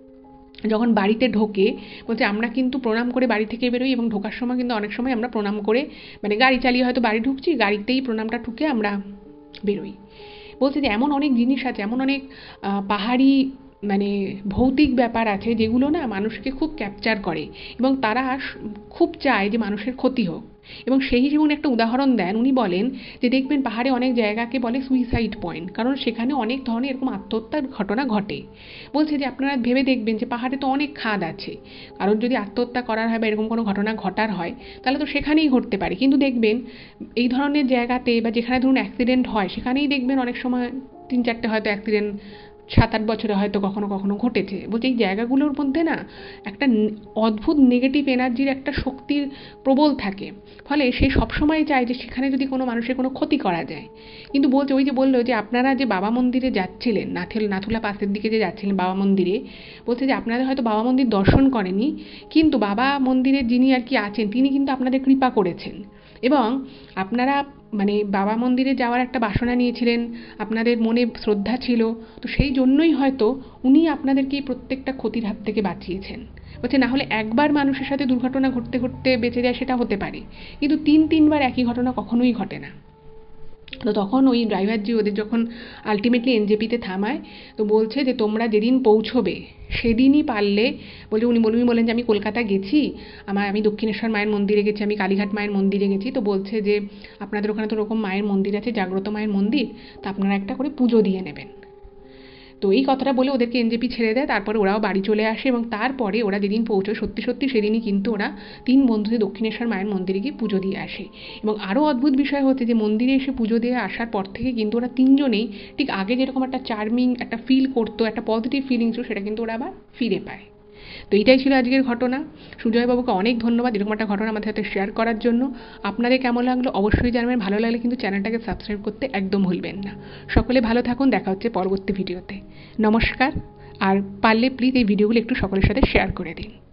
যখন বাড়িতে ঢোকে, বলছে আমরা কিন্তু প্রণাম করে বাড়ি থেকে বেরোই, এবং ঢোকার সময় কিন্তু অনেক সময় আমরা প্রণাম করে, মানে গাড়ি চালিয়ে হয়তো বাড়ি ঢুকছি, গাড়িতেই প্রণামটা ঠুকে আমরা বেরোই। বলছে যে এমন অনেক জিনিস আছে, এমন অনেক পাহাড়ি মানে ভৌতিক ব্যাপার আছে যেগুলো না মানুষকে খুব ক্যাপচার করে, এবং তারা খুব চায় যে মানুষের ক্ষতি হোক। এবং সেই হিসেবে উনি একটা উদাহরণ দেন, উনি বলেন যে দেখবেন পাহাড়ে অনেক জায়গাকে বলে সুইসাইড পয়েন্ট, কারণ সেখানে অনেক ধরনের এরকম আত্মহত্যার ঘটনা ঘটে। বলছে যে আপনারা ভেবে দেখবেন যে পাহাড়ে তো অনেক খাদ আছে, কারণ যদি আত্মহত্যা করার হয় বা এরকম কোনো ঘটনা ঘটার হয় তাহলে তো সেখানেই ঘটতে পারে, কিন্তু দেখবেন এই ধরনের জায়গাতে বা যেখানে ধরুন অ্যাক্সিডেন্ট হয় সেখানেই দেখবেন অনেক সময় 3-4টে হয়তো অ্যাক্সিডেন্ট 7-8 বছরে হয়তো কখনো কখনো ঘটেছে। বলছে এই জায়গাগুলোর মধ্যে না একটা অদ্ভুত নেগেটিভ এনার্জির একটা শক্তির প্রবল থাকে, ফলে সে সবসময় চায় যে সেখানে যদি কোনো মানুষের কোনো ক্ষতি করা যায়। কিন্তু বলছে ওই যে বললো যে আপনারা যে বাবা মন্দিরে যাচ্ছিলেন, নাথুলা পাসের দিকে যে যাচ্ছিলেন বাবা মন্দিরে, বলছে যে আপনারা হয়তো বাবা মন্দির দর্শন করেনি, কিন্তু বাবা মন্দিরের যিনি আর কি আছেন তিনি কিন্তু আপনাদের কৃপা করেছেন, এবং আপনারা মানে বাবা মন্দিরে যাওয়ার একটা বাসনা নিয়েছিলেন, আপনাদের মনে শ্রদ্ধা ছিল, তো সেই জন্যই হয়তো উনি আপনাদেরকে এই প্রত্যেকটা ক্ষতির হাত থেকে বাঁচিয়েছেন। বলছে না হলে একবার মানুষের সাথে দুর্ঘটনা ঘটতে ঘটতে বেঁচে যায় সেটা হতে পারে, কিন্তু 3-3বার একই ঘটনা কখনোই ঘটে না। তো তখন ওই ড্রাইভারজি ওদের যখন আলটিমেটলি এনজেপিতে থামায়, তো বলছে যে তোমরা যেদিন পৌঁছবে সেদিনই পারলে, বলছে উনি বলেন যে আমি কলকাতা গেছি, আমি দক্ষিণেশ্বর মায়ের মন্দিরে গেছি, আমি কালীঘাট মায়ের মন্দিরে গেছি, তো বলছে যে আপনাদের ওখানে তো ওরকম মায়ের মন্দির আছে, জাগ্রত মায়ের মন্দির, তা আপনারা একটা করে পুজো দিয়ে নেবেন। তো এই কথাটা বলে ওদেরকে এনজেপি ছেড়ে দেয়। তারপরে ওরাও বাড়ি চলে আসে এবং তারপরে ওরা যেদিন পৌঁছয় সত্যি সত্যি সেদিনই কিন্তু ওরা 3 বন্ধুতে দক্ষিণেশ্বর মায়ের মন্দিরে গিয়ে পুজো দিয়ে আসে। এবং আরও অদ্ভুত বিষয় হচ্ছে যে মন্দিরে এসে পুজো দিয়ে আসার পর থেকে কিন্তু ওরা 3 জনেই ঠিক আগে যেরকম একটা চার্মিং একটা ফিল করতো, একটা পজিটিভ ফিলিংস, সেটা কিন্তু ওরা আবার ফিরে পায়। তো এইটাই ছিল আজকের ঘটনা। সুজয়বাবুকে অনেক ধন্যবাদ এরকম একটা ঘটনা আমাদের সাথে শেয়ার করার জন্য। আপনাদের কেমন লাগলো অবশ্যই জানাবেন। ভালো লাগলে কিন্তু চ্যানেলটাকে সাবস্ক্রাইব করতে একদম ভুলবেন না। সকলে ভালো থাকুন, দেখা হচ্ছে পরবর্তী ভিডিওতে। নমস্কার। আর পারলে প্লিজ এই ভিডিওগুলো একটু সকলের সাথে শেয়ার করে দিন।